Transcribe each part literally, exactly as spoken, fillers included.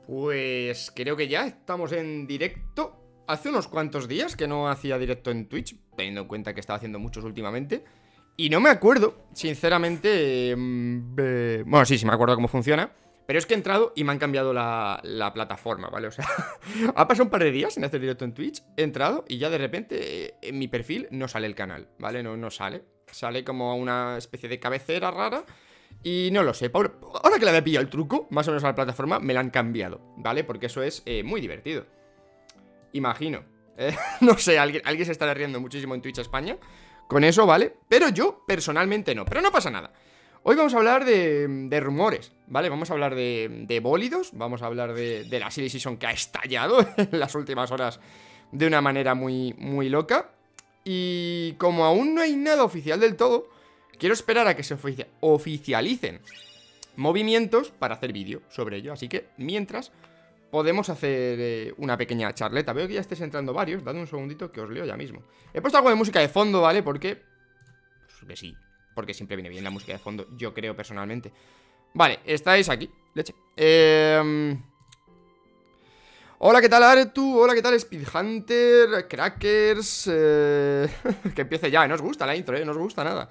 Pues creo que ya estamos en directo. Hace unos cuantos días que no hacía directo en Twitch, teniendo en cuenta que estaba haciendo muchos últimamente. Y no me acuerdo, sinceramente... Eh, bueno, sí, sí me acuerdo cómo funciona. Pero es que he entrado y me han cambiado la, la plataforma, ¿vale? O sea, ha pasado un par de días sin hacer directo en Twitch. He entrado y ya de repente eh, en mi perfil no sale el canal, ¿vale? No, no sale. Sale como una especie de cabecera rara. Y no lo sé, ahora, ahora que le había pillado el truco, más o menos a la plataforma, me la han cambiado, ¿vale? Porque eso es eh, muy divertido. Imagino. Eh, no sé, alguien, alguien se estará riendo muchísimo en Twitch España con eso, ¿vale? Pero yo, personalmente, no. Pero no pasa nada. Hoy vamos a hablar de, de rumores, ¿vale? Vamos a hablar de, de bólidos, vamos a hablar de, de la Silly Season que ha estallado en las últimas horas de una manera muy, muy loca. Y como aún no hay nada oficial del todo, quiero esperar a que se oficia oficialicen movimientos para hacer vídeo sobre ello. Así que, mientras, podemos hacer eh, una pequeña charleta. Veo que ya estáis entrando varios. Dad un segundito que os leo ya mismo. He puesto algo de música de fondo, ¿vale? Porque... Pues que sí. Porque siempre viene bien la música de fondo, yo creo personalmente. Vale, estáis aquí. Leche. Eh... Hola, ¿qué tal Artu? Hola, ¿qué tal Speedhunter? Crackers... Eh... que empiece ya, no os gusta la intro, ¿eh? No os gusta nada.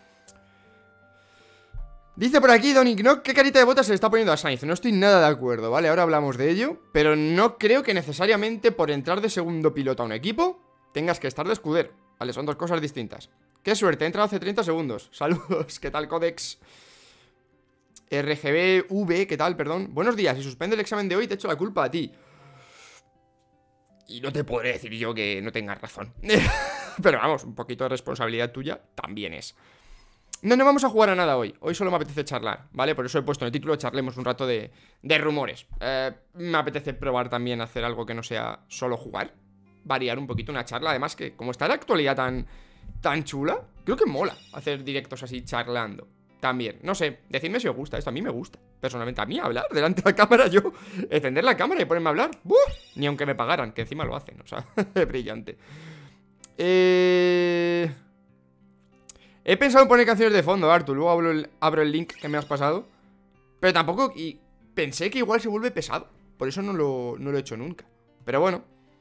Dice por aquí Don Ignoc, ¿qué carita de botas se le está poniendo a Sainz? No estoy nada de acuerdo, ¿vale? Ahora hablamos de ello. Pero no creo que necesariamente por entrar de segundo piloto a un equipo tengas que estar de escudero, ¿vale? Son dos cosas distintas. ¡Qué suerte! He entrado hace treinta segundos. Saludos, ¿qué tal Codex? R G B V, ¿qué tal? Perdón. Buenos días, si suspende el examen de hoy te echo la culpa a ti. Y no te podré decir yo que no tengas razón. Pero vamos, un poquito de responsabilidad tuya también es. No, no vamos a jugar a nada hoy. Hoy solo me apetece charlar, ¿vale? Por eso he puesto en el título, charlemos un rato de, de rumores. eh, Me apetece probar también hacer algo que no sea solo jugar. Variar un poquito una charla. Además que como está la actualidad tan... tan chula, creo que mola hacer directos así charlando. También, no sé, decidme si os gusta esto. A mí me gusta, personalmente, a mí hablar delante de la cámara. Yo, encender la cámara y ponerme a hablar, ¡buh! Ni aunque me pagaran, que encima lo hacen, o sea, brillante. Eh... He pensado en poner canciones de fondo, Artu. Luego abro el, abro el link que me has pasado. Pero tampoco, y pensé que igual se vuelve pesado. Por eso no lo, no lo he hecho nunca. Pero bueno.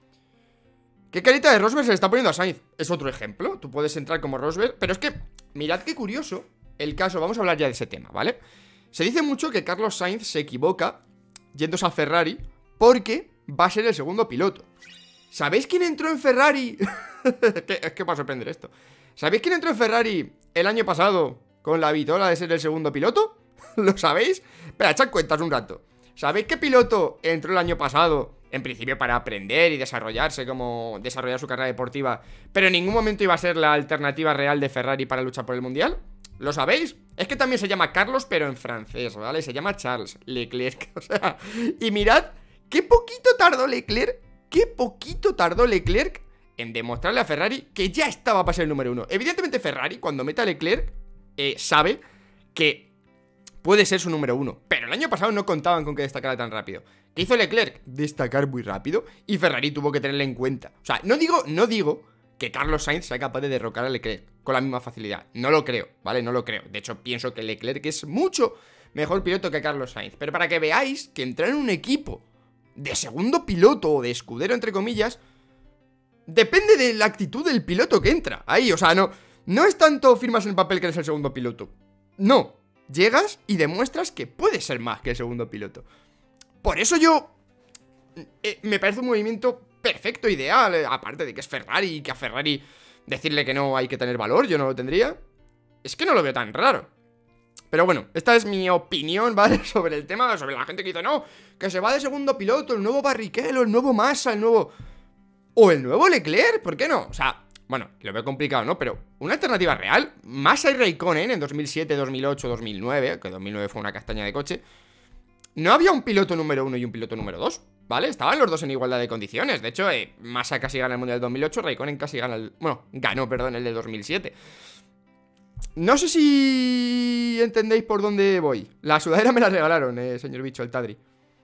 ¿Qué carita de Rosberg se le está poniendo a Sainz? Es otro ejemplo, tú puedes entrar como Rosberg. Pero es que, mirad qué curioso el caso, vamos a hablar ya de ese tema, ¿vale? Se dice mucho que Carlos Sainz se equivoca yéndose a Ferrari porque va a ser el segundo piloto. ¿Sabéis quién entró en Ferrari? Es que va a sorprender esto. ¿Sabéis quién entró en Ferrari el año pasado con la vitola de ser el segundo piloto? ¿Lo sabéis? Espera, echad cuentas un rato. ¿Sabéis qué piloto entró el año pasado, en principio para aprender y desarrollarse, como desarrollar su carrera deportiva, pero en ningún momento iba a ser la alternativa real de Ferrari para luchar por el Mundial? ¿Lo sabéis? Es que también se llama Carlos, pero en francés, ¿vale? Se llama Charles Leclerc, o sea... Y mirad, qué poquito tardó Leclerc, qué poquito tardó Leclerc en demostrarle a Ferrari que ya estaba para ser el número uno. Evidentemente Ferrari, cuando meta a Leclerc, eh, sabe que puede ser su número uno. Pero el año pasado no contaban con que destacara tan rápido. ¿Qué hizo Leclerc? Destacar muy rápido. Y Ferrari tuvo que tenerle en cuenta. O sea, no digo, no digo que Carlos Sainz sea capaz de derrocar a Leclerc con la misma facilidad. No lo creo, ¿vale? No lo creo. De hecho, pienso que Leclerc es mucho mejor piloto que Carlos Sainz. Pero para que veáis que entrar en un equipo de segundo piloto o de escudero, entre comillas, depende de la actitud del piloto que entra. Ahí, o sea, no, no es tanto firmas en el papel que eres el segundo piloto. No, llegas y demuestras que puedes ser más que el segundo piloto. Por eso yo... Eh, me parece un movimiento perfecto, ideal. eh, Aparte de que es Ferrari y que a Ferrari decirle que no hay que tener valor, yo no lo tendría. Es que no lo veo tan raro. Pero bueno, esta es mi opinión, ¿vale? Sobre el tema, sobre la gente que dice, no, que se va de segundo piloto, el nuevo Barrichello, el nuevo Massa, el nuevo... O el nuevo Leclerc, ¿por qué no? O sea, bueno, lo veo complicado, ¿no? Pero una alternativa real, Massa y Raikkonen en dos mil siete, dos mil ocho, dos mil nueve, que dos mil nueve fue una castaña de coche, no había un piloto número uno y un piloto número dos, ¿vale? Estaban los dos en igualdad de condiciones. De hecho, eh, Massa casi gana el Mundial del dos mil ocho, Raikkonen casi gana el... Bueno, ganó, perdón, el de dos mil siete. No sé si entendéis por dónde voy. La sudadera me la regalaron, eh, señor bicho, el Tadri.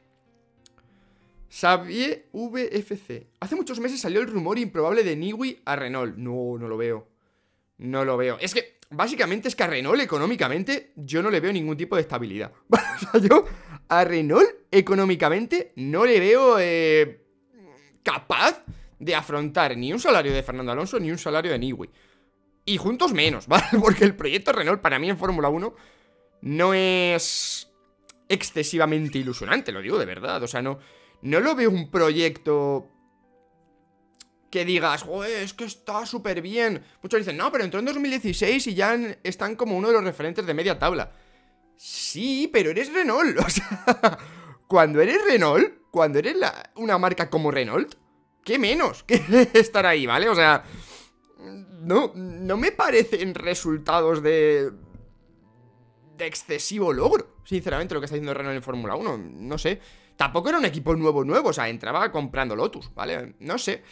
Xavier V F C. Hace muchos meses salió el rumor improbable de Newey a Renault. No, no lo veo. No lo veo. Es que, básicamente es que a Renault económicamente yo no le veo ningún tipo de estabilidad. O sea, yo a Renault económicamente no le veo eh, capaz de afrontar ni un salario de Fernando Alonso ni un salario de Newey. Y juntos menos, ¿vale? Porque el proyecto Renault para mí en Fórmula uno no es excesivamente ilusionante, lo digo de verdad. O sea, no, no lo veo un proyecto que digas, joder, es que está súper bien. Muchos dicen, no, pero entró en dos mil dieciséis y ya están como uno de los referentes de media tabla. Sí, pero eres Renault. O sea, cuando eres Renault, cuando eres la, una marca como Renault, ¿qué menos que estar ahí, ¿vale? O sea, no, no me parecen resultados de... de excesivo logro, sinceramente, lo que está haciendo Renault en Fórmula uno. No sé. Tampoco era un equipo nuevo, nuevo. O sea, entraba comprando Lotus, ¿vale? No sé.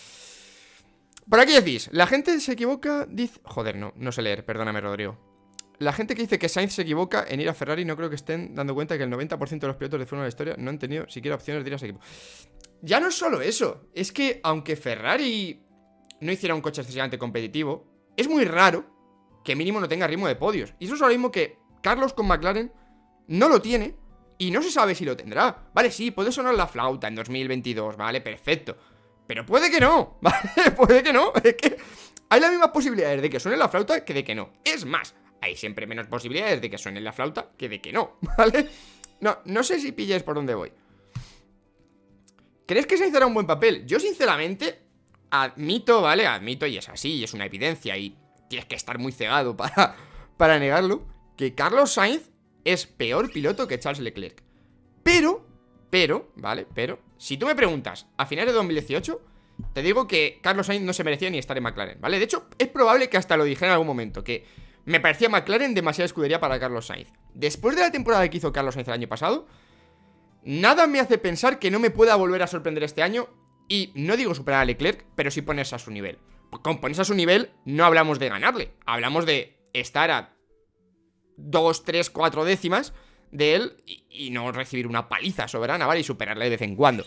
Por aquí decís, la gente se equivoca, dice... Joder, no, no sé leer, perdóname, Rodrigo. La gente que dice que Sainz se equivoca en ir a Ferrari no creo que estén dando cuenta que el noventa por ciento de los pilotos de Fórmula de la historia no han tenido siquiera opciones de ir a ese equipo. Ya no es solo eso, es que aunque Ferrari no hiciera un coche excesivamente competitivo, es muy raro que mínimo no tenga ritmo de podios. Y eso es ahora mismo que Carlos con McLaren no lo tiene y no se sabe si lo tendrá. Vale, sí, puede sonar la flauta en dos mil veintidós, vale, perfecto. Pero puede que no, ¿vale? Puede que no. Es que hay las mismas posibilidades de que suene la flauta que de que no. Es más, hay siempre menos posibilidades de que suene la flauta que de que no, ¿vale? No, no sé si pilláis por dónde voy. ¿Crees que Sainz hará un buen papel? Yo sinceramente admito, ¿vale? Admito, y es así, y es una evidencia, y tienes que estar muy cegado para, para negarlo, que Carlos Sainz es peor piloto que Charles Leclerc. Pero, pero, ¿vale? Pero, si tú me preguntas, a finales de dos mil dieciocho, te digo que Carlos Sainz no se merecía ni estar en McLaren, ¿vale? De hecho, es probable que hasta lo dijera en algún momento, que me parecía McLaren demasiada escudería para Carlos Sainz. Después de la temporada que hizo Carlos Sainz el año pasado, nada me hace pensar que no me pueda volver a sorprender este año. Y no digo superar a Leclerc, pero sí ponerse a su nivel. Con ponerse a su nivel no hablamos de ganarle, hablamos de estar a dos, tres, cuatro décimas de él y, y no recibir una paliza soberana, ¿vale? Y superarle de vez en cuando.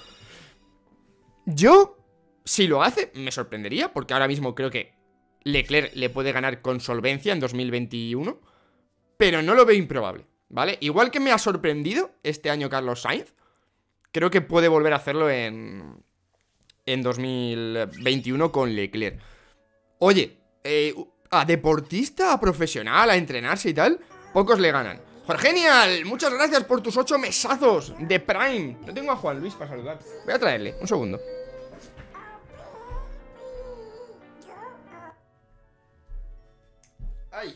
Yo, si lo hace, me sorprendería, porque ahora mismo creo que Leclerc le puede ganar con solvencia en dos mil veintiuno, pero no lo veo improbable, ¿vale? Igual que me ha sorprendido este año Carlos Sainz, creo que puede volver a hacerlo en, en dos mil veintiuno con Leclerc. Oye, eh, a deportista, a profesional, a entrenarse y tal, pocos le ganan. Jorgenial, muchas gracias por tus ocho mesazos de Prime. No tengo a Juan Luis para saludar. Voy a traerle, un segundo. Ay.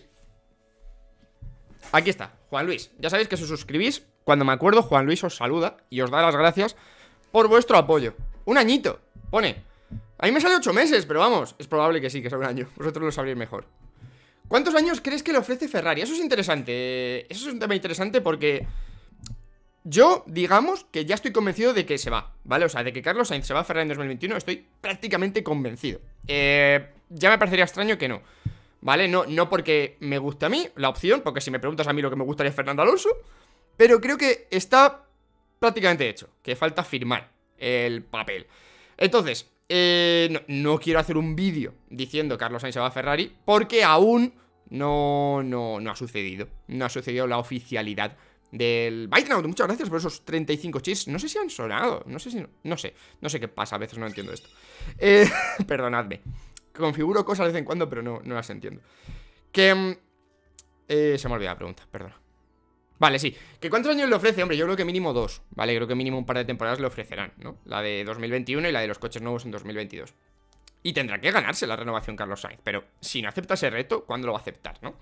Aquí está, Juan Luis. Ya sabéis que si os suscribís, cuando me acuerdo, Juan Luis os saluda y os da las gracias por vuestro apoyo. Un añito, pone. A mí me sale ocho meses, pero vamos, es probable que sí, que sea un año. Vosotros lo sabréis mejor. ¿Cuántos años crees que le ofrece Ferrari? Eso es interesante. Eso es un tema interesante porque yo, digamos, que ya estoy convencido de que se va, ¿vale? O sea, de que Carlos Sainz se va a Ferrari en dos mil veintiuno, estoy prácticamente convencido. Eh, ya me parecería extraño que no, ¿vale? No, no porque me guste a mí la opción, porque si me preguntas a mí lo que me gustaría es Fernando Alonso, pero creo que está prácticamente hecho, que falta firmar el papel. Entonces, eh, no, no quiero hacer un vídeo diciendo Carlos Sainz se va a Ferrari, porque aún no, no, no ha sucedido. No ha sucedido la oficialidad del Bytenaut. Muchas gracias por esos treinta y cinco chis. No sé si han sonado, no sé si... No sé, no sé qué pasa, a veces no entiendo esto. eh, Perdonadme. Configuro cosas de vez en cuando, pero no, no las entiendo. Que... Eh, se me ha olvidado la pregunta, perdona. Vale, sí. ¿Que cuántos años le ofrece? Hombre, yo creo que mínimo dos, ¿vale? Creo que mínimo un par de temporadas le ofrecerán, ¿no? La de dos mil veintiuno y la de los coches nuevos en dos mil veintidós. Y tendrá que ganarse la renovación Carlos Sainz. Pero si no acepta ese reto, ¿cuándo lo va a aceptar, no?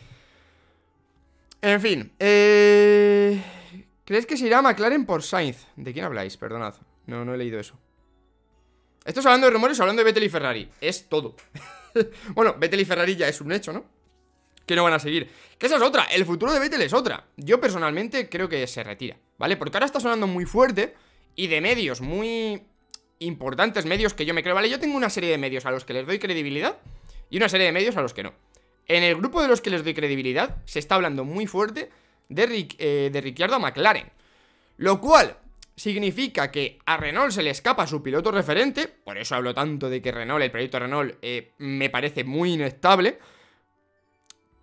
En fin, eh... ¿crees que se irá a McLaren por Sainz? ¿De quién habláis? Perdonad, no, no he leído eso. Esto es hablando de rumores o hablando de Vettel y Ferrari. Es todo. Bueno, Vettel y Ferrari ya es un hecho, ¿no? Que no van a seguir. Que esa es otra, el futuro de Vettel es otra. Yo personalmente creo que se retira, ¿vale? Porque ahora está sonando muy fuerte y de medios muy importantes, medios que yo me creo, ¿vale? Yo tengo una serie de medios a los que les doy credibilidad y una serie de medios a los que no. En el grupo de los que les doy credibilidad se está hablando muy fuerte de, Ric, eh, de Ricciardo a McLaren, lo cual significa que a Renault se le escapa su piloto referente. Por eso hablo tanto de que Renault, el proyecto Renault, eh, me parece muy inestable.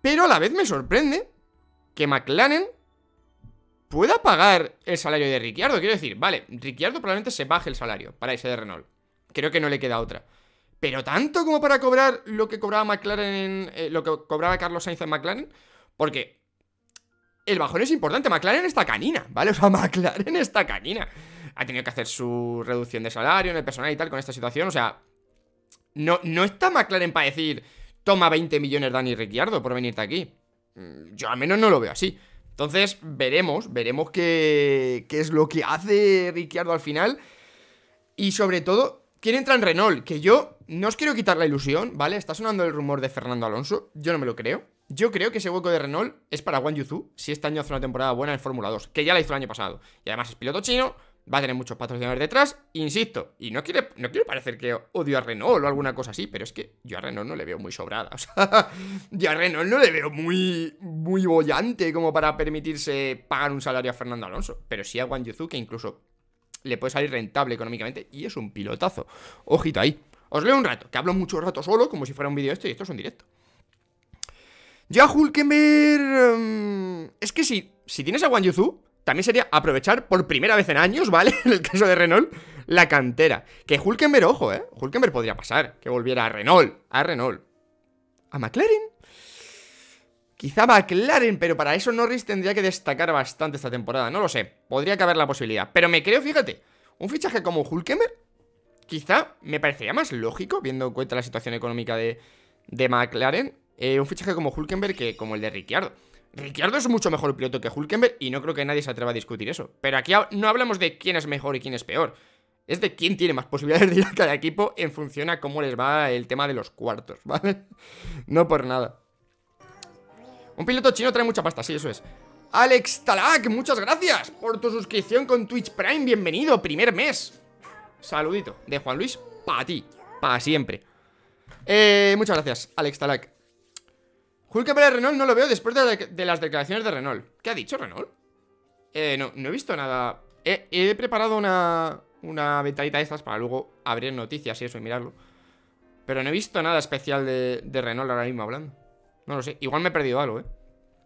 Pero a la vez me sorprende que McLaren pueda pagar el salario de Ricciardo. Quiero decir, vale, Ricciardo probablemente se baje el salario para ese de Renault. Creo que no le queda otra. Pero tanto como para cobrar lo que cobraba McLaren en, eh, lo que cobraba Carlos Sainz en McLaren. Porque el bajón es importante. McLaren está canina, ¿vale? O sea, McLaren está canina. Ha tenido que hacer su reducción de salario en el personal y tal con esta situación. O sea, no, no está McLaren para decir toma veinte millones Dani Ricciardo por venirte aquí. Yo al menos no lo veo así. Entonces, veremos, veremos qué, qué es lo que hace Ricciardo al final. Y sobre todo, ¿quién entra en Renault? Que yo no os quiero quitar la ilusión, ¿vale? Está sonando el rumor de Fernando Alonso. Yo no me lo creo. Yo creo que ese hueco de Renault es para Wang Yuzu si este año hace una temporada buena en Fórmula dos, que ya la hizo el año pasado. Y además es piloto chino, va a tener muchos patrocinadores detrás. Insisto, y no quiere, no quiero parecer que odio a Renault o alguna cosa así, pero es que yo a Renault no le veo muy sobrada. O sea, yo a Renault no le veo muy, muy bollante como para permitirse pagar un salario a Fernando Alonso. Pero sí a Wang Yuzu, que incluso le puede salir rentable económicamente y es un pilotazo. Ojito ahí. Os leo un rato, que hablo mucho rato solo, como si fuera un vídeo esto, y esto es un directo. Yo a Hülkenberg... Um, es que si, si tienes a Wang Yuzu, también sería aprovechar por primera vez en años, ¿vale? En el caso de Renault, la cantera. Que Hülkenberg, ojo, ¿eh? Hülkenberg podría pasar, que volviera a Renault. A Renault. ¿A McLaren? Quizá McLaren, pero para eso Norris tendría que destacar bastante esta temporada. No lo sé, podría caber la posibilidad. Pero me creo, fíjate, un fichaje como Hülkenberg quizá me parecería más lógico, viendo en cuenta la situación económica de, de McLaren, eh, un fichaje como Hülkenberg que como el de Ricciardo. Ricciardo es mucho mejor piloto que Hülkenberg y no creo que nadie se atreva a discutir eso. Pero aquí no hablamos de quién es mejor y quién es peor. Es de quién tiene más posibilidades de ir a cada equipo en función a cómo les va el tema de los cuartos, ¿vale? No por nada. Un piloto chino trae mucha pasta, sí, eso es. Alex Talak, muchas gracias por tu suscripción con Twitch Prime. Bienvenido, primer mes. Saludito de Juan Luis para ti, para siempre. eh, Muchas gracias, Alex Talak. Hülkenberg de Renault no lo veo después de, de, de las declaraciones de Renault. ¿Qué ha dicho Renault? Eh, no, no he visto nada. He, he preparado una, una ventanita de estas para luego abrir noticias y eso y mirarlo. Pero no he visto nada especial de, de Renault ahora mismo hablando. No lo sé, igual me he perdido algo, eh.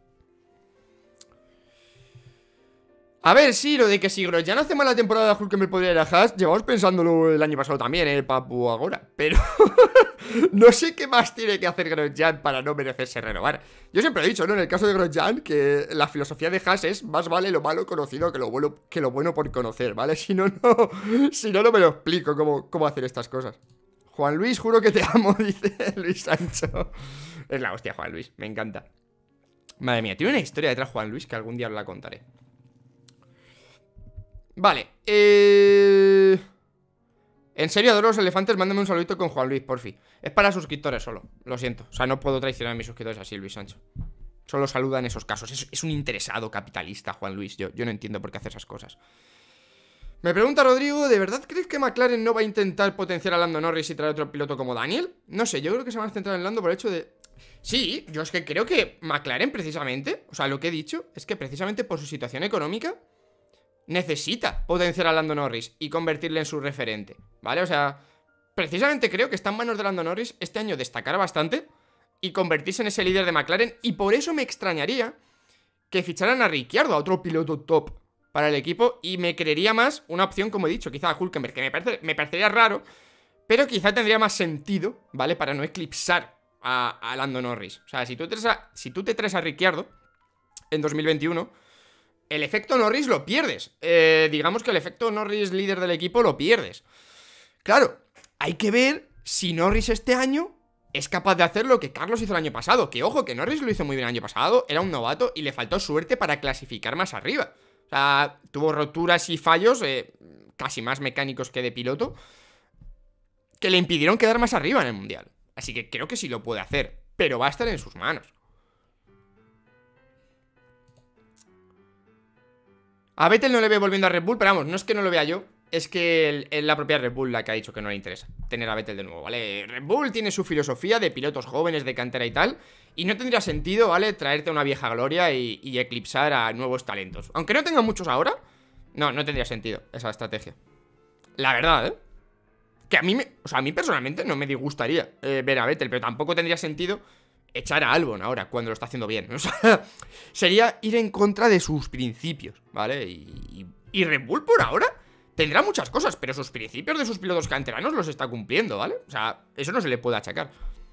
A ver, sí, lo de que si Grosjean hace mala temporada, Hülkenberg podría ir a Haas. Llevamos pensándolo el año pasado también, eh, Papu ahora. Pero no sé qué más tiene que hacer Grosjean para no merecerse renovar. Yo siempre he dicho, ¿no? En el caso de Grosjean, que la filosofía de Haas es más vale lo malo conocido que lo bueno, que lo bueno por conocer, ¿vale? Si no, no, si no, no me lo explico cómo, cómo hacer estas cosas. Juan Luis, juro que te amo, dice Luis Sancho. Es la hostia, Juan Luis, me encanta. Madre mía, tiene una historia detrás Juan Luis que algún día os la contaré. Vale, eh... en serio, adoro los elefantes, mándame un saludito con Juan Luis, porfi. Es para suscriptores solo, lo siento. O sea, no puedo traicionar a mis suscriptores así, Luis Sancho. Solo saluda en esos casos, es, es un interesado capitalista, Juan Luis. Yo, yo no entiendo por qué hace esas cosas. Me pregunta Rodrigo, ¿de verdad crees que McLaren no va a intentar potenciar a Lando Norris y traer otro piloto como Daniel? No sé, yo creo que se van a centrar en Lando por el hecho de... Sí, yo es que creo que McLaren precisamente, o sea, lo que he dicho es que precisamente por su situación económica necesita potenciar a Lando Norris y convertirle en su referente, ¿vale? O sea, precisamente creo que está en manos de Lando Norris este año destacar bastante y convertirse en ese líder de McLaren. Y por eso me extrañaría que ficharan a Ricciardo, a otro piloto top para el equipo, y me creería más una opción, como he dicho, quizá a Hülkenberg, que me, parece, me parecería raro, pero quizá tendría más sentido, ¿vale? Para no eclipsar a, a Lando Norris. O sea, si tú, te traes a, si tú te traes a Ricciardo en dos mil veintiuno, el efecto Norris lo pierdes. Eh, digamos que el efecto Norris líder del equipo lo pierdes. Claro, hay que ver si Norris este año es capaz de hacer lo que Carlos hizo el año pasado. Que ojo, que Norris lo hizo muy bien el año pasado, era un novato y le faltó suerte para clasificar más arriba. O sea, tuvo roturas y fallos, eh, casi más mecánicos que de piloto, que le impidieron quedar más arriba en el Mundial. Así que creo que sí lo puede hacer, pero va a estar en sus manos. A Vettel no le ve volviendo a Red Bull, pero vamos, no es que no lo vea yo, es que es la propia Red Bull la que ha dicho que no le interesa tener a Vettel de nuevo, ¿vale? Red Bull tiene su filosofía de pilotos jóvenes de cantera y tal, y no tendría sentido, ¿vale? Traerte a una vieja gloria y, y eclipsar a nuevos talentos. Aunque no tengan muchos ahora, no, no tendría sentido esa estrategia. La verdad, ¿eh? Que a mí, me, o sea, a mí personalmente no me disgustaría eh, ver a Vettel, pero tampoco tendría sentido echar a Albon ahora, cuando lo está haciendo bien. O sea, sería ir en contra de sus principios, ¿vale? Y, y Red Bull por ahora tendrá muchas cosas, pero sus principios de sus pilotos canteranos los está cumpliendo, ¿vale? O sea, eso no se le puede achacar.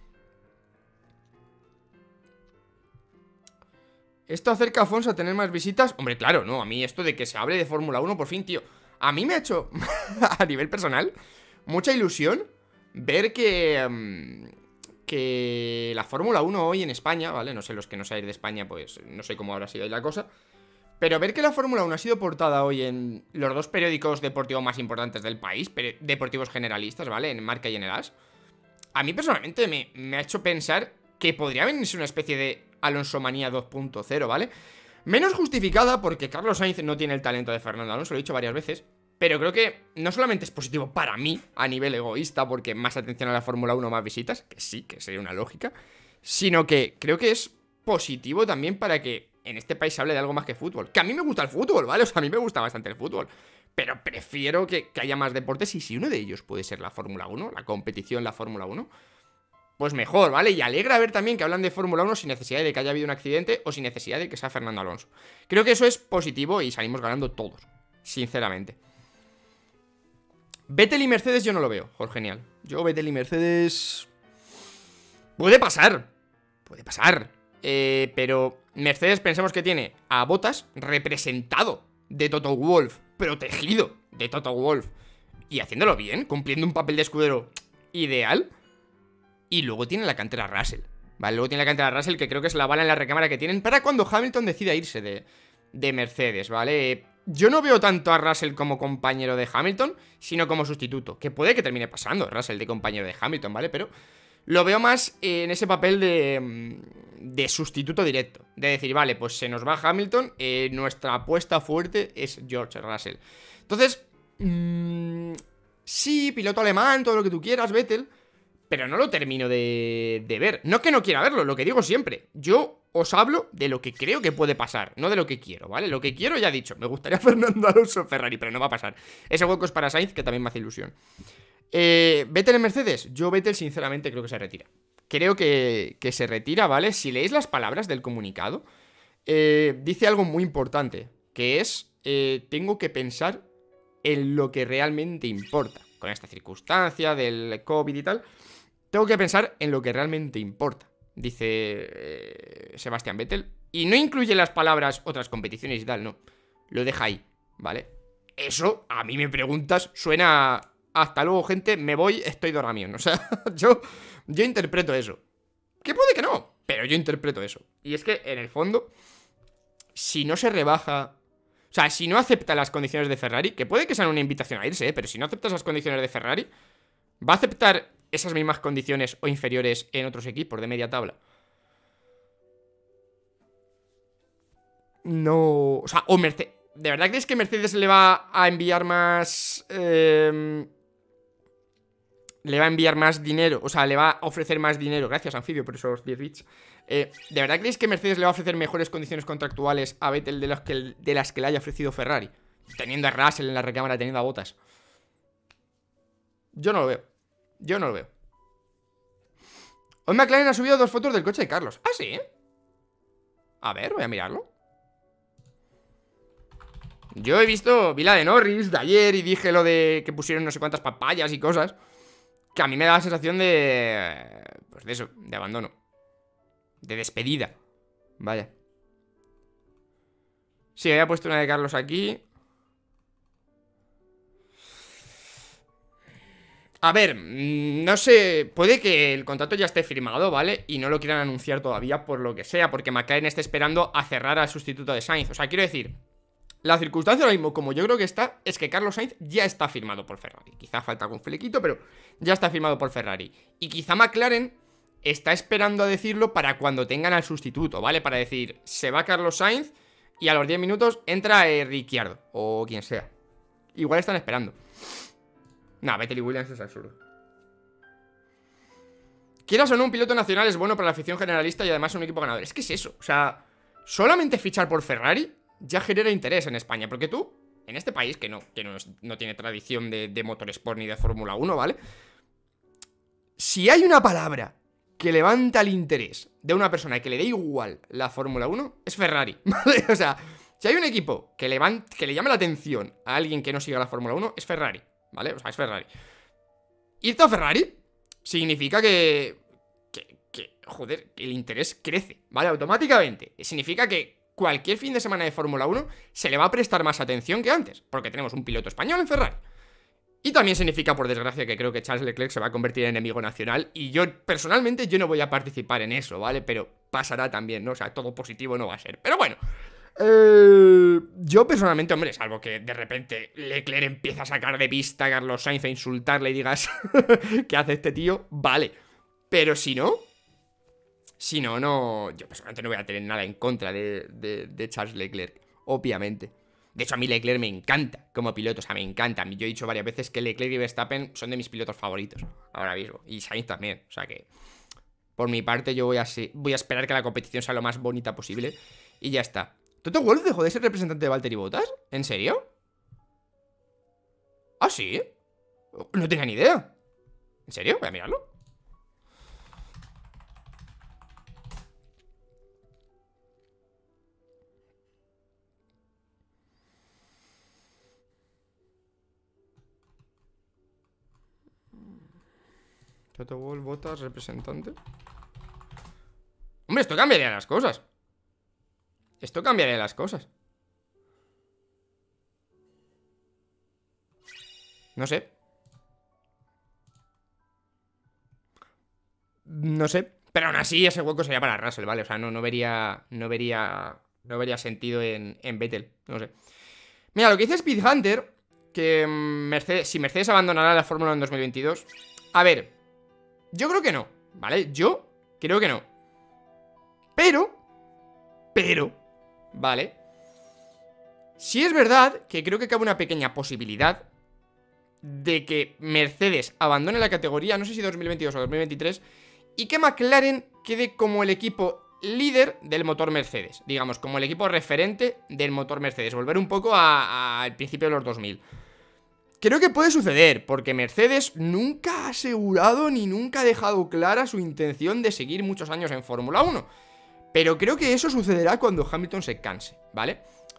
¿Esto acerca a Afonso a tener más visitas? Hombre, claro, no, a mí esto de que se hable de Fórmula uno por fin, tío, a mí me ha hecho, a nivel personal, mucha ilusión ver que... Um, que la Fórmula uno hoy en España, ¿vale? No sé, los que no seáis de España, pues no sé cómo habrá sido ahí la cosa, pero ver que la Fórmula uno ha sido portada hoy en los dos periódicos deportivos más importantes del país, deportivos generalistas, ¿vale? En Marca y en el As, a mí personalmente me, me ha hecho pensar que podría venirse una especie de Alonso Manía dos punto cero, ¿vale? Menos justificada porque Carlos Sainz no tiene el talento de Fernando Alonso, lo he dicho varias veces, pero creo que no solamente es positivo para mí a nivel egoísta, porque más atención a la Fórmula uno, más visitas, que sí, que sería una lógica, sino que creo que es positivo también para que en este país se hable de algo más que fútbol. Que a mí me gusta el fútbol, ¿vale? O sea, a mí me gusta bastante el fútbol, pero prefiero que, que haya más deportes, y si uno de ellos puede ser la Fórmula uno, la competición, la Fórmula uno, pues mejor, ¿vale? Y alegra ver también que hablan de Fórmula uno sin necesidad de que haya habido un accidente o sin necesidad de que sea Fernando Alonso. Creo que eso es positivo y salimos ganando todos, sinceramente. Vettel y Mercedes yo no lo veo, Jorge Genial. Yo Vettel y Mercedes... Puede pasar, puede pasar, eh, pero Mercedes pensemos que tiene a Bottas representado de Toto Wolff, protegido de Toto Wolff, y haciéndolo bien, cumpliendo un papel de escudero ideal. Y luego tiene la cantera Russell, ¿vale? Luego tiene la cantera Russell, que creo que es la bala en la recámara que tienen para cuando Hamilton decida irse de, de Mercedes, ¿vale? Yo no veo tanto a Russell como compañero de Hamilton, sino como sustituto, que puede que termine pasando Russell de compañero de Hamilton, ¿vale? Pero lo veo más en ese papel de, de sustituto directo, de decir, vale, pues se nos va Hamilton, eh, nuestra apuesta fuerte es George Russell. Entonces, mmm, sí, piloto alemán, todo lo que tú quieras, Vettel, pero no lo termino de, de ver. No que no quiera verlo, lo que digo siempre. Yo os hablo de lo que creo que puede pasar, no de lo que quiero, ¿vale? Lo que quiero ya he dicho, me gustaría Fernando Alonso Ferrari, pero no va a pasar. Ese hueco es para Sainz, que también me hace ilusión. eh, ¿Vettel en Mercedes? Yo Vettel sinceramente creo que se retira. Creo que, que se retira, ¿vale? Si leéis las palabras del comunicado, eh, dice algo muy importante, que es, eh, tengo que pensar en lo que realmente importa. Con esta circunstancia del COVID y tal, tengo que pensar en lo que realmente importa, dice eh, Sebastián Vettel. Y no incluye las palabras otras competiciones y tal, no. Lo deja ahí, ¿vale? Eso, a mí me preguntas, suena a, hasta luego, gente, me voy, estoy dormido. O sea, yo, yo interpreto eso. Que puede que no, pero yo interpreto eso. Y es que, en el fondo, si no se rebaja... O sea, si no acepta las condiciones de Ferrari, que puede que sean una invitación a irse, ¿eh? Pero si no aceptas las condiciones de Ferrari, ¿va a aceptar esas mismas condiciones o inferiores en otros equipos de media tabla? No... O sea, o Mercedes... ¿De verdad crees que Mercedes le va a enviar más... Eh... Le va a enviar más dinero? O sea, le va a ofrecer más dinero. Gracias, Anfibio, por esos diez bits. Eh, ¿De verdad creéis que Mercedes le va a ofrecer mejores condiciones contractuales a Vettel de las que, de las que le haya ofrecido Ferrari? Teniendo a Russell en la recámara, teniendo a Bottas. Yo no lo veo. Yo no lo veo. Hoy McLaren ha subido dos fotos del coche de Carlos. ¿Ah, sí? A ver, voy a mirarlo. Yo he visto, vi la de Norris de ayer y dije lo de que pusieron no sé cuántas papayas y cosas, que a mí me da la sensación de... Pues de eso, de abandono, de despedida. Vaya. Sí, había puesto una de Carlos aquí. A ver, no sé, puede que el contrato ya esté firmado, ¿vale? Y no lo quieran anunciar todavía por lo que sea, porque McLaren esté esperando a cerrar al sustituto de Sainz. O sea, quiero decir, la circunstancia ahora mismo, como yo creo que está, es que Carlos Sainz ya está firmado por Ferrari. Quizá falta algún flequito, pero ya está firmado por Ferrari. Y quizá McLaren está esperando a decirlo para cuando tengan al sustituto, ¿vale? Para decir, se va Carlos Sainz y a los diez minutos entra eh, Ricciardo, o quien sea. Igual están esperando. Nah, Vettel y Williams es absurdo. Quieras o no, un piloto nacional es bueno para la afición generalista y además un equipo ganador. Es que es eso, o sea, solamente fichar por Ferrari ya genera interés en España. Porque tú, en este país que no, que no, es, no tiene tradición de, de motorsport ni de Fórmula uno, ¿vale? Si hay una palabra que levanta el interés de una persona que le dé igual la Fórmula uno es Ferrari, ¿vale? O sea, si hay un equipo que le, van, que le llame la atención a alguien que no siga la Fórmula uno, es Ferrari, ¿vale? O sea, es Ferrari. Irte a Ferrari significa que, que, que, joder, el interés crece, ¿vale? Automáticamente. Significa que cualquier fin de semana de Fórmula uno se le va a prestar más atención que antes, porque tenemos un piloto español en Ferrari. Y también significa, por desgracia, que creo que Charles Leclerc se va a convertir en enemigo nacional. Y yo, personalmente, yo no voy a participar en eso, ¿vale? Pero pasará también, ¿no? O sea, todo positivo no va a ser. Pero bueno, eh, yo personalmente, hombre, salvo que de repente Leclerc empieza a sacar de pista a Carlos Sainz a insultarle y digas ¿qué hace este tío? Vale. Pero si no, si no, no, yo personalmente no voy a tener nada en contra de, de, de Charles Leclerc, obviamente. De hecho, a mí Leclerc me encanta como piloto, o sea, me encanta. Yo he dicho varias veces que Leclerc y Verstappen son de mis pilotos favoritos ahora mismo. Y Sainz también, o sea que por mi parte yo voy a, voy a esperar que la competición sea lo más bonita posible. Y ya está. ¿Toto Wolff dejó de ser representante de Valtteri Bottas? ¿En serio? ¿Ah, sí? No tenía ni idea. ¿En serio? Voy a mirarlo. Toto Wolff, Bottas, representante. Hombre, esto cambiaría las cosas. Esto cambiaría las cosas. No sé. No sé. Pero aún así ese hueco sería para Russell, ¿vale? O sea, no, no vería. No vería. No vería sentido en, en Vettel. No sé. Mira, lo que dice Speed Hunter, que Mercedes, si Mercedes abandonará la Fórmula en dos mil veintidós. A ver, yo creo que no, ¿vale? Yo creo que no. Pero, pero, ¿vale? Sí es verdad que creo que cabe una pequeña posibilidad de que Mercedes abandone la categoría, no sé si dos mil veintidós o dos mil veintitrés, y que McLaren quede como el equipo líder del motor Mercedes, digamos, como el equipo referente del motor Mercedes, volver un poco al principio de los dos mil. Creo que puede suceder, porque Mercedes nunca ha asegurado ni nunca ha dejado clara su intención de seguir muchos años en Fórmula uno. Pero creo que eso sucederá cuando Hamilton se canse, ¿vale?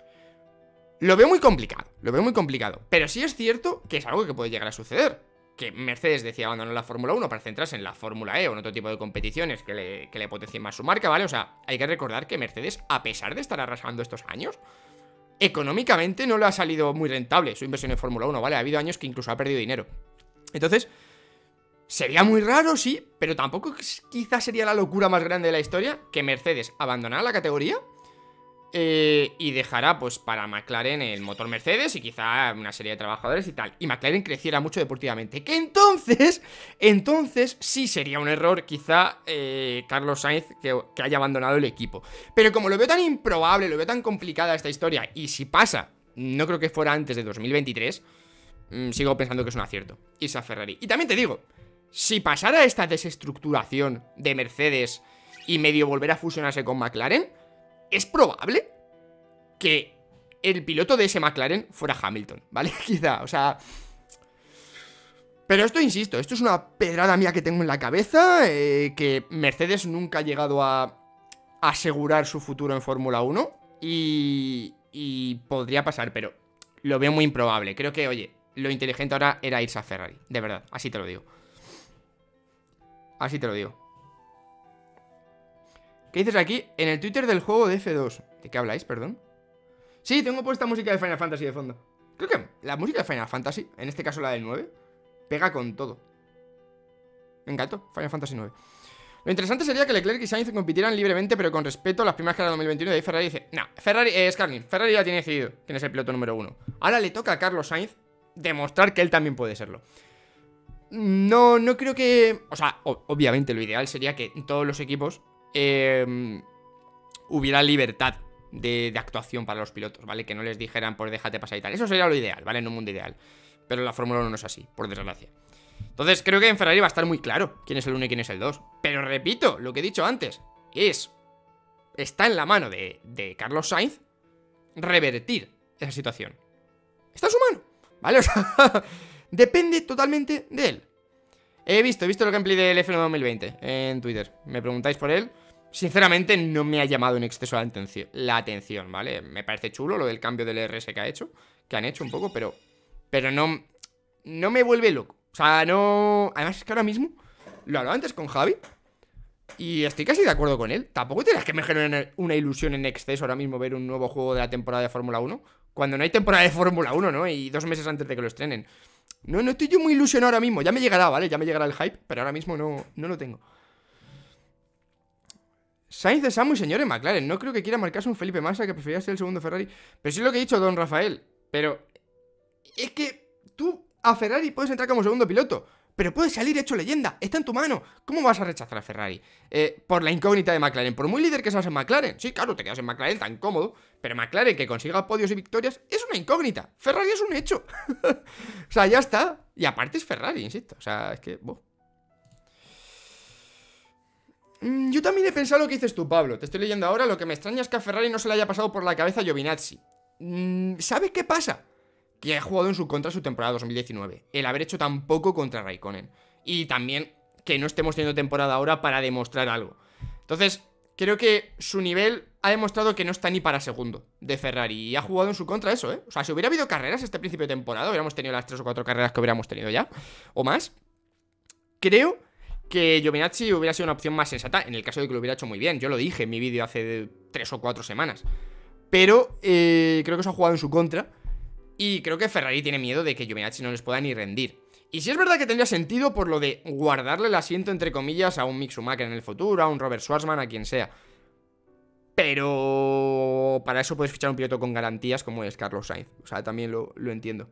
Lo veo muy complicado, lo veo muy complicado. Pero sí es cierto que es algo que puede llegar a suceder. Que Mercedes decida abandonar la Fórmula uno para centrarse en la Fórmula E o en otro tipo de competiciones que le, que le potencien más su marca, ¿vale? O sea, hay que recordar que Mercedes, a pesar de estar arrasando estos años, económicamente no le ha salido muy rentable su inversión en Fórmula uno, ¿vale? Ha habido años que incluso ha perdido dinero. Entonces, sería muy raro, sí, pero tampoco quizás sería la locura más grande de la historia que Mercedes abandonara la categoría eh, y dejara, pues, para McLaren el motor Mercedes y quizá una serie de trabajadores y tal. Y McLaren creciera mucho deportivamente. Que entonces, entonces sí sería un error quizá eh, Carlos Sainz que, que haya abandonado el equipo. Pero como lo veo tan improbable, lo veo tan complicada esta historia, y si pasa, no creo que fuera antes de dos mil veintitrés, mmm, sigo pensando que es un acierto irse a Ferrari. Y también te digo, si pasara esta desestructuración de Mercedes y medio volver a fusionarse con McLaren, es probable que el piloto de ese McLaren fuera Hamilton, ¿vale? Quizá, o sea... Pero esto, insisto, esto es una pedrada mía que tengo en la cabeza, eh, que Mercedes nunca ha llegado a asegurar su futuro en Fórmula uno y, y podría pasar, pero lo veo muy improbable. Creo que, oye, lo inteligente ahora era irse a Ferrari, de verdad, así te lo digo. Así te lo digo. ¿Qué dices aquí? En el Twitter del juego de F dos. ¿De qué habláis, perdón? Sí, tengo puesta música de Final Fantasy de fondo. Creo que la música de Final Fantasy, en este caso la del nueve, pega con todo. Me encantó, Final Fantasy nueve. Lo interesante sería que Leclerc y Sainz compitieran libremente, pero con respeto a las primeras carreras de dos mil veintiuno. Y ahí Ferrari dice, no, Ferrari es eh, Carlin, Ferrari ya tiene decidido quién es el piloto número uno. Ahora le toca a Carlos Sainz demostrar que él también puede serlo. No, no creo que... O sea, obviamente lo ideal sería que en todos los equipos eh, hubiera libertad de, de actuación para los pilotos, ¿vale? Que no les dijeran, pues déjate pasar y tal. Eso sería lo ideal, ¿vale? En un mundo ideal. Pero la Fórmula uno no es así, por desgracia. Entonces creo que en Ferrari va a estar muy claro quién es el uno y quién es el dos. Pero repito, lo que he dicho antes, es... Está en la mano de, de Carlos Sainz revertir esa situación. Está en su mano, ¿vale? O sea, depende totalmente de él. He visto, he visto el gameplay del F uno dos mil veinte en Twitter. Me preguntáis por él. Sinceramente no me ha llamado en exceso la atención, la atención, ¿vale? Me parece chulo lo del cambio del R S que ha hecho, que han hecho un poco, pero Pero no, no me vuelve loco. O sea, no... Además es que ahora mismo lo hablaba antes con Javi y estoy casi de acuerdo con él. Tampoco tienes que me genere una ilusión en exceso ahora mismo ver un nuevo juego de la temporada de Fórmula uno, cuando no hay temporada de Fórmula uno, ¿no? Y dos meses antes de que lo estrenen. No, no estoy yo muy ilusionado ahora mismo. Ya me llegará, ¿vale? Ya me llegará el hype, pero ahora mismo no, no lo tengo. Sainz es amo y señor en McLaren. No creo que quiera marcarse un Felipe Massa, que preferiría ser el segundo Ferrari. Pero sí es lo que ha dicho don Rafael. Pero es que tú a Ferrari puedes entrar como segundo piloto, pero puedes salir hecho leyenda, está en tu mano. ¿Cómo vas a rechazar a Ferrari? Eh, por la incógnita de McLaren, por muy líder que seas en McLaren. Sí, claro, te quedas en McLaren tan cómodo, pero McLaren que consiga podios y victorias es una incógnita. Ferrari es un hecho. O sea, ya está. Y aparte es Ferrari, insisto. O sea, es que... Boh. Mm, yo también he pensado lo que dices tú, Pablo. Te estoy leyendo ahora. Lo que me extraña es que a Ferrari no se le haya pasado por la cabeza a Giovinazzi. mm, ¿Sabes qué pasa? Que ha jugado en su contra su temporada dos mil diecinueve. El haber hecho tan poco contra Raikkonen. Y también que no estemos teniendo temporada ahora para demostrar algo. Entonces, creo que su nivel ha demostrado que no está ni para segundo de Ferrari. Y ha jugado en su contra eso, ¿eh? O sea, si hubiera habido carreras este principio de temporada, hubiéramos tenido las tres o cuatro carreras que hubiéramos tenido ya, o más. Creo que Giovinazzi hubiera sido una opción más sensata en el caso de que lo hubiera hecho muy bien. Yo lo dije en mi vídeo hace tres o cuatro semanas. Pero eh, creo que se ha jugado en su contra. Y creo que Ferrari tiene miedo de que Giovinazzi no les pueda ni rendir. Y sí es verdad que tendría sentido por lo de guardarle el asiento, entre comillas, a un Mick Schumacher en el futuro, a un Robert Schwarzman, a quien sea. Pero para eso puedes fichar un piloto con garantías como es Carlos Sainz. O sea, también lo, lo entiendo.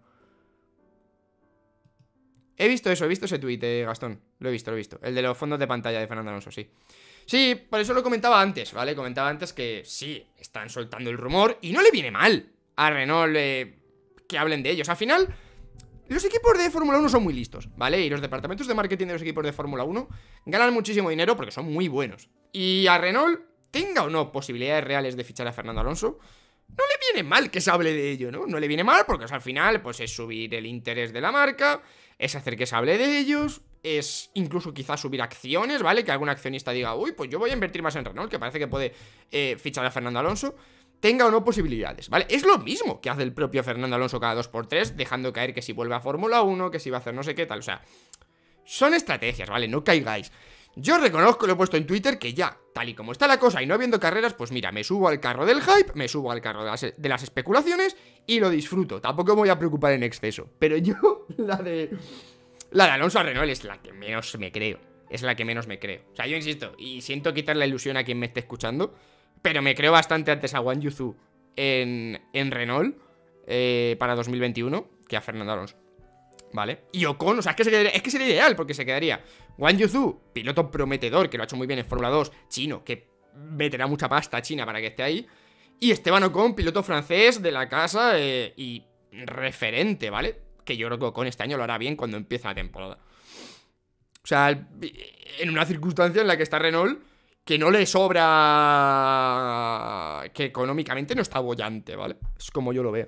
He visto eso, he visto ese tuit, eh, Gastón. Lo he visto, lo he visto. El de los fondos de pantalla de Fernando Alonso, sí. Sí, por eso lo comentaba antes, ¿vale? Comentaba antes que sí, están soltando el rumor y no le viene mal a Renault eh, que hablen de ellos. Al final, los equipos de Fórmula uno son muy listos, ¿vale? Y los departamentos de marketing de los equipos de Fórmula uno ganan muchísimo dinero porque son muy buenos. Y a Renault, tenga o no posibilidades reales de fichar a Fernando Alonso, no le viene mal que se hable de ello, ¿no? No le viene mal porque, o sea, al final, pues es subir el interés de la marca, es hacer que se hable de ellos, es incluso quizás subir acciones, ¿vale? Que algún accionista diga, uy, pues yo voy a invertir más en Renault, que parece que puede eh, fichar a Fernando Alonso, tenga o no posibilidades, ¿vale? Es lo mismo que hace el propio Fernando Alonso cada dos por tres, dejando caer que si vuelve a Fórmula uno, que si va a hacer no sé qué tal, o sea, son estrategias, ¿vale? No caigáis. Yo reconozco, lo he puesto en Twitter, que ya, tal y como está la cosa y no habiendo carreras, pues mira, me subo al carro del hype, me subo al carro de las, de las especulaciones y lo disfruto. Tampoco me voy a preocupar en exceso. Pero yo, la de... La de Alonso a Renault es la que menos me creo. Es la que menos me creo. O sea, yo insisto, y siento quitar la ilusión a quien me esté escuchando, pero me creo bastante antes a Wang Yuzu en, en Renault eh, para dos mil veintiuno que a Fernando Alonso. ¿Vale? Y Ocon, o sea, es que, se quedaría, es que sería ideal, porque se quedaría Wang Yuzu, piloto prometedor, que lo ha hecho muy bien en Fórmula dos, chino, que meterá mucha pasta a China para que esté ahí. Y Esteban Ocon, piloto francés de la casa eh, y referente, ¿vale? Que yo creo que Ocon este año lo hará bien cuando empiece la temporada. O sea, en una circunstancia en la que está Renault, que no le sobra, que económicamente no está bollante, ¿vale? Es como yo lo veo.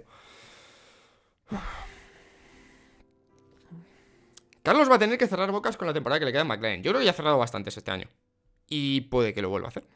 Carlos va a tener que cerrar bocas con la temporada que le queda en McLaren. Yo creo que ya ha cerrado bastantes este año. Y puede que lo vuelva a hacer.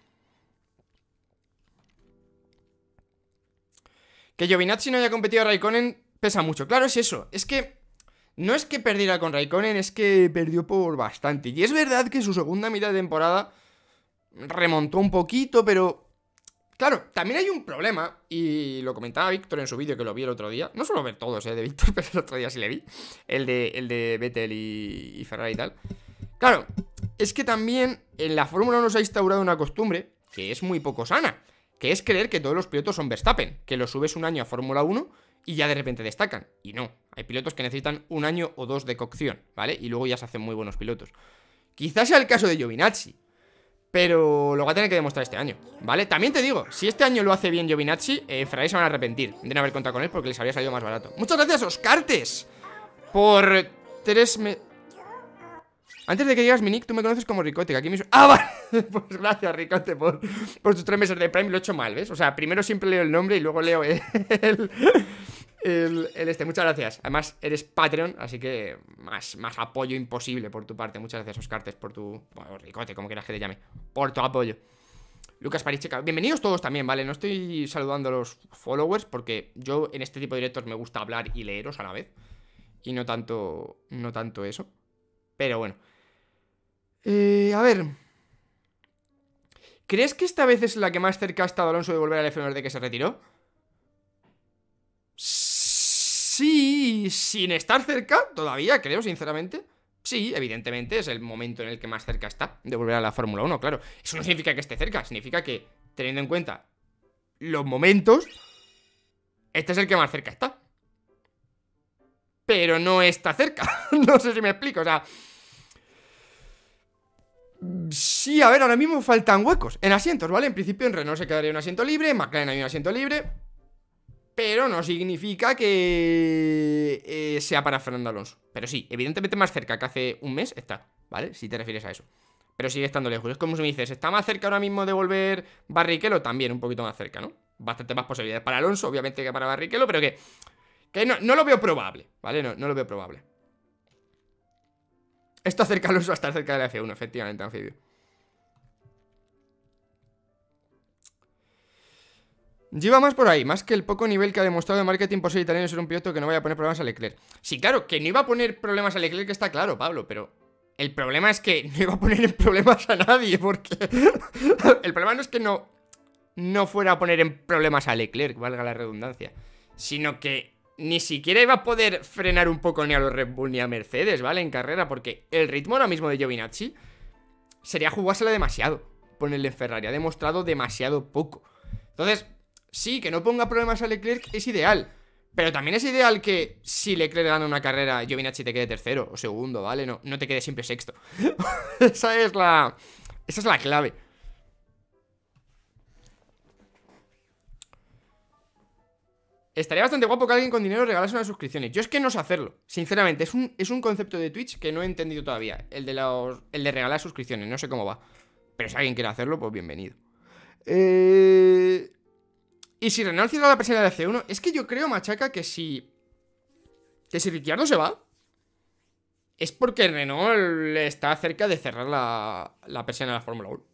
Que Giovinazzi no haya competido a Raikkonen pesa mucho. Claro, es eso. Es que no es que perdiera con Raikkonen, es que perdió por bastante. Y es verdad que su segunda mitad de temporada remontó un poquito, pero... Claro, también hay un problema, y lo comentaba Víctor en su vídeo, que lo vi el otro día. No suelo ver todos, eh, de Víctor, pero el otro día sí le vi. El de, el de Vettel y, y Ferrari y tal. Claro, es que también en la Fórmula uno se ha instaurado una costumbre que es muy poco sana, que es creer que todos los pilotos son Verstappen, que los subes un año a Fórmula uno y ya de repente destacan. Y no, hay pilotos que necesitan un año o dos de cocción, ¿vale? Y luego ya se hacen muy buenos pilotos. Quizás sea el caso de Giovinazzi, pero lo va a tener que demostrar este año, ¿vale? También te digo, si este año lo hace bien Giovinazzi, eh, Ferrari se van a arrepentir de no haber contado con él porque les habría salido más barato. Muchas gracias, Oscartes, por tres me... Antes de que digas mi nick, tú me conoces como Ricote, que aquí me... ¡Ah, vale! Pues gracias, Ricote, por, por tus tres meses de Prime. Lo he hecho mal, ¿ves? O sea, primero siempre leo el nombre y luego leo el... el, el este, muchas gracias. Además, eres Patreon, así que más, más apoyo imposible por tu parte. Muchas gracias, Oscartes, por tu... Bueno, Ricote, como quieras que te llame. Por tu apoyo. Lucas Paricheca, bienvenidos todos también, ¿vale? No estoy saludando a los followers porque yo en este tipo de directos me gusta hablar y leeros a la vez. Y no tanto, no tanto eso. Pero bueno. Eh, a ver. ¿Crees que esta vez es la que más cerca ha estado Alonso de volver al F uno de que se retiró? Sí, sin estar cerca, todavía creo, sinceramente. Sí, evidentemente es el momento en el que más cerca está de volver a la Fórmula uno, claro. Eso no significa que esté cerca, significa que, teniendo en cuenta los momentos, este es el que más cerca está. Pero no está cerca. No sé si me explico, o sea... Sí, a ver, ahora mismo faltan huecos en asientos, ¿vale? En principio en Renault se quedaría un asiento libre, en McLaren hay un asiento libre, pero no significa que eh, sea para Fernando Alonso. Pero sí, evidentemente más cerca que hace un mes está, ¿vale? Si te refieres a eso. Pero sigue estando lejos. Es como si me dices, ¿está más cerca ahora mismo de volver Barrichello? También un poquito más cerca, ¿no? Bastante más posibilidades para Alonso, obviamente, que para Barrichello, pero que, que no, no lo veo probable, ¿vale? No, no lo veo probable. Está cerca Alonso a estar cerca de la F uno, efectivamente, Anfibio. Lleva más por ahí, más que el poco nivel que ha demostrado de marketing por ser italiano y ser un piloto que no vaya a poner problemas a Leclerc. Sí, claro, que no iba a poner problemas a Leclerc, que está claro, Pablo, pero el problema es que no iba a poner en problemas a nadie, porque el problema no es que no, no fuera a poner en problemas a Leclerc, valga la redundancia, sino que ni siquiera iba a poder frenar un poco ni a los Red Bull ni a Mercedes, ¿vale? En carrera, porque el ritmo ahora mismo de Giovinazzi sería jugársela demasiado ponerle en Ferrari, ha demostrado demasiado poco. Entonces... sí, que no ponga problemas a Leclerc es ideal, pero también es ideal que si Leclerc gana una carrera, Giovinazzi te quede tercero o segundo, ¿vale? No, no te quede siempre sexto. Esa es la... Esa es la clave. Estaría bastante guapo que alguien con dinero regalase unas suscripciones. Yo es que no sé hacerlo, sinceramente. Es un, es un concepto de Twitch que no he entendido todavía. El de, los, el de regalar suscripciones, no sé cómo va. Pero si alguien quiere hacerlo, pues bienvenido. Eh... Y si Renault cierra la persiana de F uno, es que yo creo, machaca, que si... Que si Ricciardo se va, es porque Renault está cerca de cerrar la, la persiana de la Fórmula uno.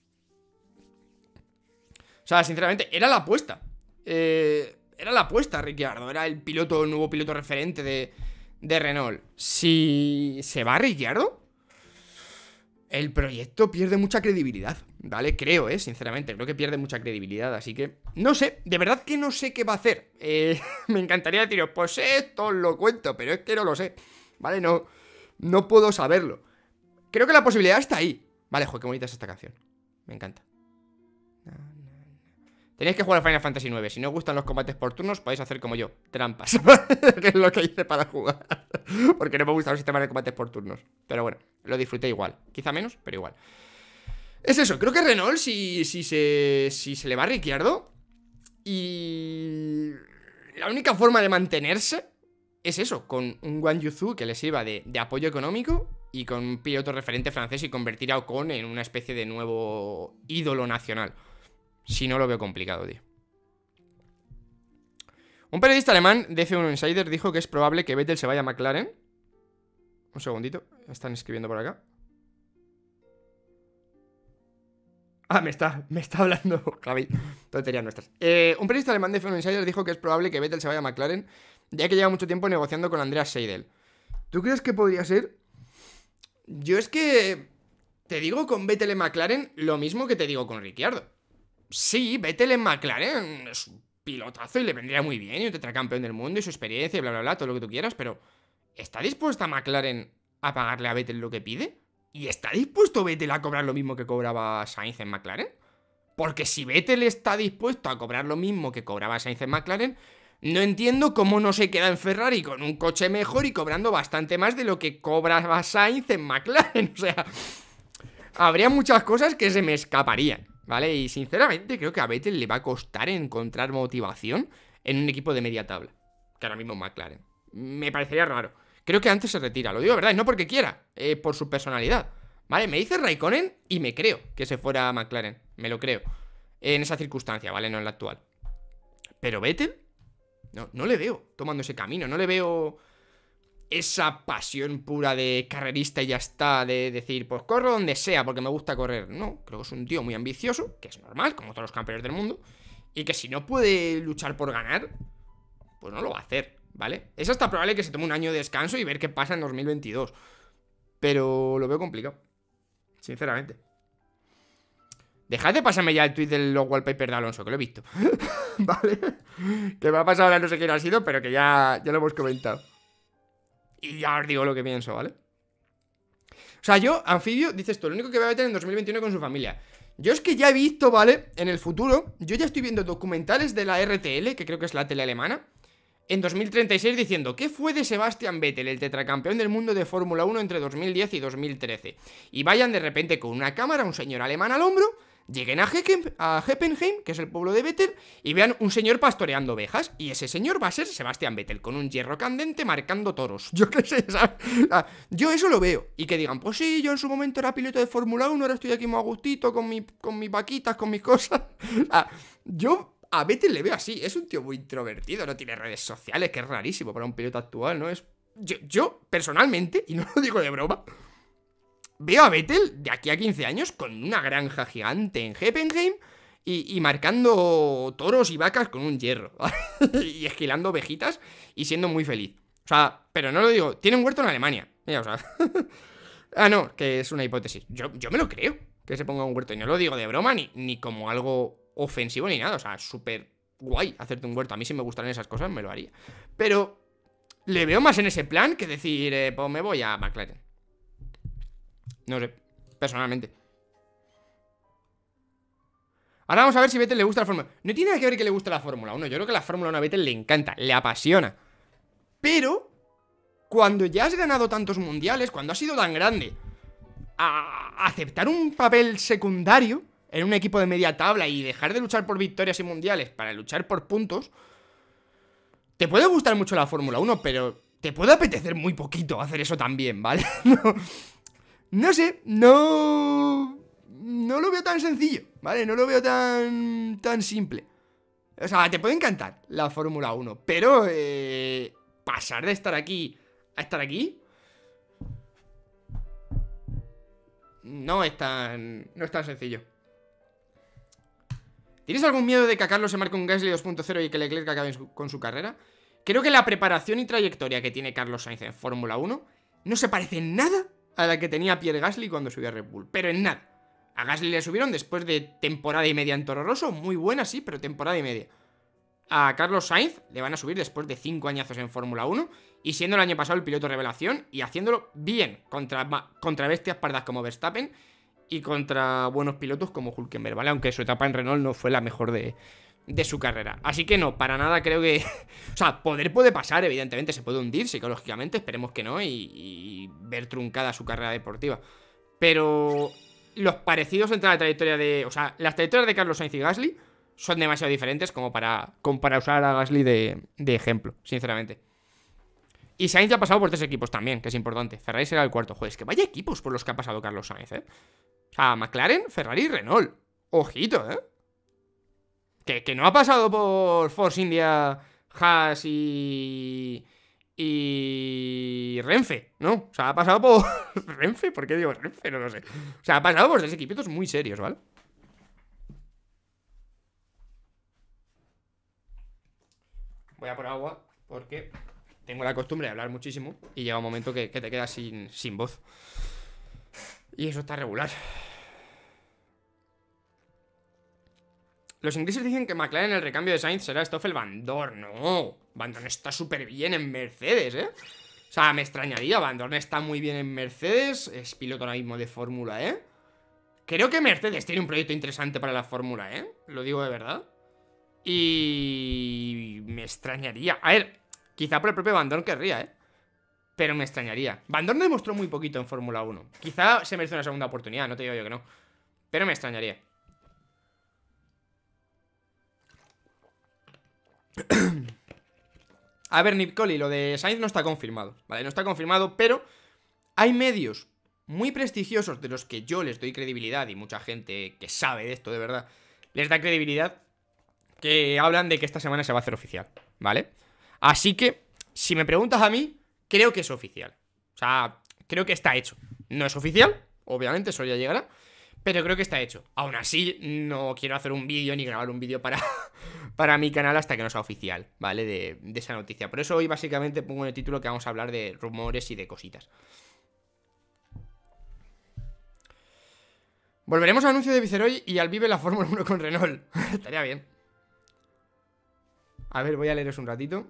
O sea, sinceramente, era la apuesta. Eh, era la apuesta, Ricciardo. Era el piloto, el nuevo piloto referente de, de Renault. Si se va Ricciardo, el proyecto pierde mucha credibilidad, ¿vale? Creo, ¿eh? Sinceramente, creo que pierde mucha credibilidad. Así que, no sé, de verdad que no sé qué va a hacer. eh, Me encantaría deciros, pues esto os lo cuento, pero es que no lo sé, ¿vale? No, no puedo saberlo. Creo que la posibilidad está ahí. Vale, joder, qué bonita es esta canción. Me encanta. Tenéis que jugar a Final Fantasy nueve. Si no os gustan los combates por turnos, podéis hacer como yo, trampas. Que es lo que hice para jugar. Porque no me gustan los sistemas de combates por turnos. Pero bueno, lo disfruté igual. Quizá menos, pero igual. Es eso, creo que Renault, si, si, se, si se le va a Ricciardo, y la única forma de mantenerse es eso, con un Guan Yu Zhou que le sirva de, de apoyo económico y con un piloto referente francés y convertir a Ocon en una especie de nuevo ídolo nacional. Si no, lo veo complicado, tío. Un periodista alemán de F uno Insider dijo que es probable que Vettel se vaya a McLaren. Un segundito, están escribiendo por acá. Ah, me está, me está hablando Javi, tonterías nuestras. eh, Un periodista alemán de F uno Insider dijo que es probable que Vettel se vaya a McLaren, ya que lleva mucho tiempo negociando con Andreas Seidel. ¿Tú crees que podría ser? Yo es que te digo con Vettel en McLaren lo mismo que te digo con Ricciardo. Sí, Vettel en McLaren es un pilotazo y le vendría muy bien y un tetracampeón del mundo y su experiencia y bla bla bla, todo lo que tú quieras, pero ¿está dispuesta McLaren a pagarle a Vettel lo que pide? ¿Y está dispuesto Vettel a cobrar lo mismo que cobraba Sainz en McLaren? Porque si Vettel está dispuesto a cobrar lo mismo que cobraba Sainz en McLaren, no entiendo cómo no se queda en Ferrari con un coche mejor y cobrando bastante más de lo que cobraba Sainz en McLaren. O sea, habría muchas cosas que se me escaparían, ¿vale? Y sinceramente creo que a Vettel le va a costar encontrar motivación en un equipo de media tabla, que ahora mismo McLaren. Me parecería raro. Creo que antes se retira, lo digo de verdad, y no porque quiera, eh, por su personalidad. Vale, me dice Raikkonen y me creo que se fuera a McLaren, me lo creo. En esa circunstancia, ¿vale? No en la actual. Pero Vettel, No, no le veo tomando ese camino. No le veo esa pasión pura de carrerista y ya está, de decir, pues corro donde sea porque me gusta correr. No, creo que es un tío muy ambicioso, que es normal, como todos los campeones del mundo, y que si no puede luchar por ganar, pues no lo va a hacer, ¿vale? Es hasta probable que se tome un año de descanso y ver qué pasa en dos mil veintidós. Pero lo veo complicado, sinceramente. Dejad de pasarme ya el tweet de los wallpapers de Alonso, que lo he visto. Vale. Que me ha pasado ahora, no sé quién ha sido, pero que ya, ya lo hemos comentado. Y ya os digo lo que pienso, ¿vale? O sea, yo, Anfibio, dices tú, lo único que voy a meter en dos mil veintiuno con su familia. Yo es que ya he visto, ¿vale? En el futuro, yo ya estoy viendo documentales de la R T L, que creo que es la tele alemana, en dos mil treinta y seis diciendo, ¿qué fue de Sebastian Vettel, el tetracampeón del mundo de Fórmula uno entre dos mil diez y dos mil trece? Y vayan de repente con una cámara, un señor alemán al hombro, lleguen a, Hecken, a Heppenheim, que es el pueblo de Vettel, y vean un señor pastoreando ovejas. Y ese señor va a ser Sebastian Vettel, con un hierro candente marcando toros. Yo qué sé, ¿sabes? Yo eso lo veo. Y que digan, pues sí, yo en su momento era piloto de Fórmula uno, ahora estoy aquí muy a gustito, con, mi, con mis vaquitas, con mis cosas. Yo a Vettel le veo así. Es un tío muy introvertido, no tiene redes sociales, que es rarísimo para un piloto actual, ¿no? Es... Yo, yo personalmente, y no lo digo de broma, veo a Vettel de aquí a quince años con una granja gigante en Heppenheim y, y marcando toros y vacas con un hierro, ¿vale? Y esquilando ovejitas y siendo muy feliz. O sea, pero no lo digo, tiene un huerto en Alemania. Mira, o sea... ah, no, que es una hipótesis. Yo, yo me lo creo, que se ponga un huerto. Y no lo digo de broma ni, ni como algo ofensivo ni nada. O sea, súper guay hacerte un huerto. A mí si me gustaran esas cosas me lo haría. Pero le veo más en ese plan que decir, eh, pues me voy a McLaren. No sé, personalmente. Ahora vamos a ver si a Vettel le gusta la Fórmula uno. No tiene nada que ver que le guste la Fórmula uno. Yo creo que la Fórmula uno a Vettel le encanta, le apasiona. Pero cuando ya has ganado tantos mundiales, cuando has sido tan grande, a aceptar un papel secundario en un equipo de media tabla y dejar de luchar por victorias y mundiales para luchar por puntos, te puede gustar mucho la Fórmula uno, pero te puede apetecer muy poquito hacer eso también, ¿vale? No... No sé, no... No lo veo tan sencillo, ¿vale? No lo veo tan... tan simple. O sea, te puede encantar la Fórmula uno, pero... Eh, pasar de estar aquí a estar aquí... No es tan... No es tan sencillo. ¿Tienes algún miedo de que a Carlos se marque un Gasly dos punto cero y que Leclerc acabe con su carrera? Creo que la preparación y trayectoria que tiene Carlos Sainz en Fórmula uno no se parece en nada a la que tenía Pierre Gasly cuando subió a Red Bull, pero en nada. A Gasly le subieron después de temporada y media en Toro Rosso, muy buena sí, pero temporada y media. A Carlos Sainz le van a subir después de cinco añazos en Fórmula uno y siendo el año pasado el piloto revelación y haciéndolo bien contra, contra bestias pardas como Verstappen y contra buenos pilotos como Hülkenberg, ¿vale? Aunque su etapa en Renault no fue la mejor de, de su carrera. Así que no, para nada creo que... o sea, poder puede pasar, evidentemente, se puede hundir psicológicamente, esperemos que no, y, y ver truncada su carrera deportiva. Pero los parecidos entre la trayectoria de... O sea, las trayectorias de Carlos Sainz y Gasly son demasiado diferentes como para, como para usar a Gasly de, de ejemplo, sinceramente. Y Sainz ya ha pasado por tres equipos también, que es importante. Ferrari será el cuarto. Joder, es que vaya equipos por los que ha pasado Carlos Sainz, ¿eh? O sea, McLaren, Ferrari y Renault. Ojito, ¿eh? Que, que no ha pasado por Force India, Haas y... Y... Renfe, ¿no? O sea, ha pasado por... ¿Renfe? ¿Por qué digo Renfe? No lo sé. O sea, ha pasado por tres equipitos muy serios, ¿vale? Voy a por agua porque tengo la costumbre de hablar muchísimo y llega un momento que, que te quedas sin, sin voz. Y eso está regular. Los ingleses dicen que McLaren en el recambio de Sainz será Stoffel Van Dorn. No, Van Dorn está súper bien en Mercedes, ¿eh? O sea, me extrañaría, Van Dorn está muy bien en Mercedes. Es piloto ahora mismo de Fórmula, ¿eh? Creo que Mercedes tiene un proyecto interesante para la Fórmula, ¿eh? Lo digo de verdad. Y... me extrañaría. A ver, quizá por el propio Van Dorn querría, ¿eh? Pero me extrañaría. Van Dorn demostró muy poquito en Fórmula uno. Quizá se merece una segunda oportunidad, no te digo yo que no. Pero me extrañaría. A ver, Nipcoli, lo de Sainz no está confirmado, ¿vale? No está confirmado, pero hay medios muy prestigiosos de los que yo les doy credibilidad y mucha gente que sabe de esto de verdad les da credibilidad, que hablan de que esta semana se va a hacer oficial, ¿vale? Así que, si me preguntas a mí, creo que es oficial. O sea, creo que está hecho. No es oficial, obviamente, eso ya llegará, pero creo que está hecho. Aún así, no quiero hacer un vídeo ni grabar un vídeo para, para mi canal hasta que no sea oficial, ¿vale? De, de esa noticia. Por eso hoy básicamente pongo en el título que vamos a hablar de rumores y de cositas. Volveremos al anuncio de Viceroy y al Vive la Fórmula uno con Renault. Estaría bien. A ver, voy a leeros un ratito.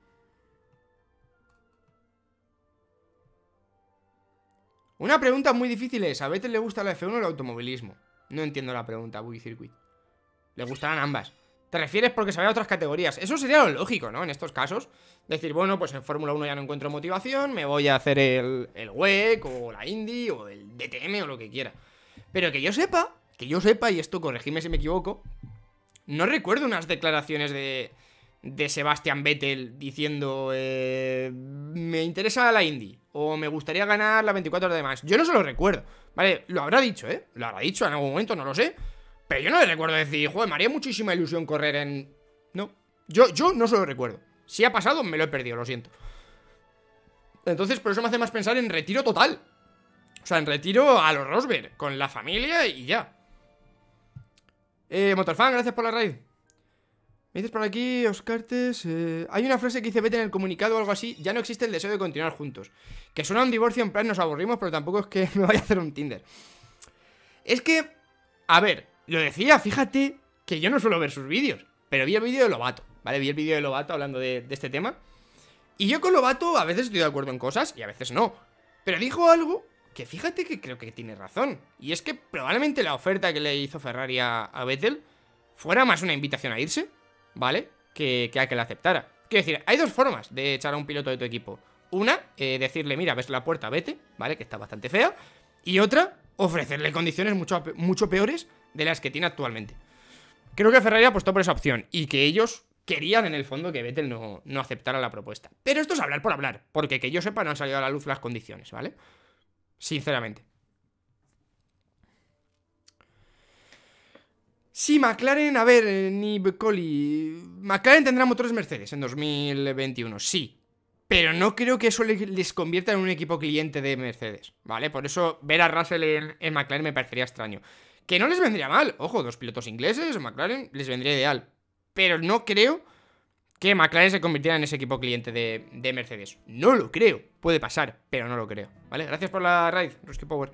Una pregunta muy difícil es, ¿a Vettel le gusta la F uno o el automovilismo? No entiendo la pregunta, Buggy Circuit. Le gustarán ambas. ¿Te refieres porque se vaya a otras categorías? Eso sería lo lógico, ¿no? En estos casos. Decir, bueno, pues en Fórmula uno ya no encuentro motivación, me voy a hacer el, el W E C o la Indy o el D T M o lo que quiera. Pero que yo sepa, que yo sepa, y esto corregidme si me equivoco, no recuerdo unas declaraciones de, de Sebastian Vettel diciendo eh, me interesa la Indy o me gustaría ganar la veinticuatro horas de más. Yo no se lo recuerdo, ¿vale? Lo habrá dicho, ¿eh? Lo habrá dicho en algún momento, no lo sé. Pero yo no le recuerdo decir, joder, me haría muchísima ilusión correr en... No, yo, yo no se lo recuerdo. Si ha pasado, me lo he perdido, lo siento. Entonces, por eso me hace más pensar en retiro total. O sea, en retiro a los Rosberg, con la familia y ya. Eh, Motorfan, gracias por la raid. Me dices por aquí, Oscartes, eh, hay una frase que dice Vettel en el comunicado o algo así, ya no existe el deseo de continuar juntos. Que suena a un divorcio, en plan nos aburrimos, pero tampoco es que me vaya a hacer un Tinder. Es que, a ver, lo decía, fíjate que yo no suelo ver sus vídeos, pero vi el vídeo de Lobato, ¿vale? Vi el vídeo de Lobato hablando de, de este tema. Y yo con Lobato a veces estoy de acuerdo en cosas y a veces no. Pero dijo algo que fíjate que creo que tiene razón. Y es que probablemente la oferta que le hizo Ferrari a, a Vettel fuera más una invitación a irse, ¿vale? Que, que a que la aceptara. Quiero decir, hay dos formas de echar a un piloto de tu equipo. Una, eh, decirle, mira, ves la puerta, vete, ¿vale? Que está bastante fea. Y otra, ofrecerle condiciones mucho, mucho peores de las que tiene actualmente. Creo que Ferrari apostó por esa opción y que ellos querían en el fondo que Vettel no, no aceptara la propuesta. Pero esto es hablar por hablar, porque que yo sepa no han salido a la luz las condiciones, ¿vale? Sinceramente. Sí, McLaren, a ver, eh, ni Becoli. McLaren tendrá motores Mercedes en dos mil veintiuno, sí. Pero no creo que eso les convierta en un equipo cliente de Mercedes, ¿vale? Por eso ver a Russell en, en McLaren me parecería extraño. Que no les vendría mal, ojo, dos pilotos ingleses, McLaren les vendría ideal. Pero no creo que McLaren se convirtiera en ese equipo cliente de, de Mercedes. No lo creo, puede pasar, pero no lo creo, ¿vale? Gracias por la raid, Rusky Power.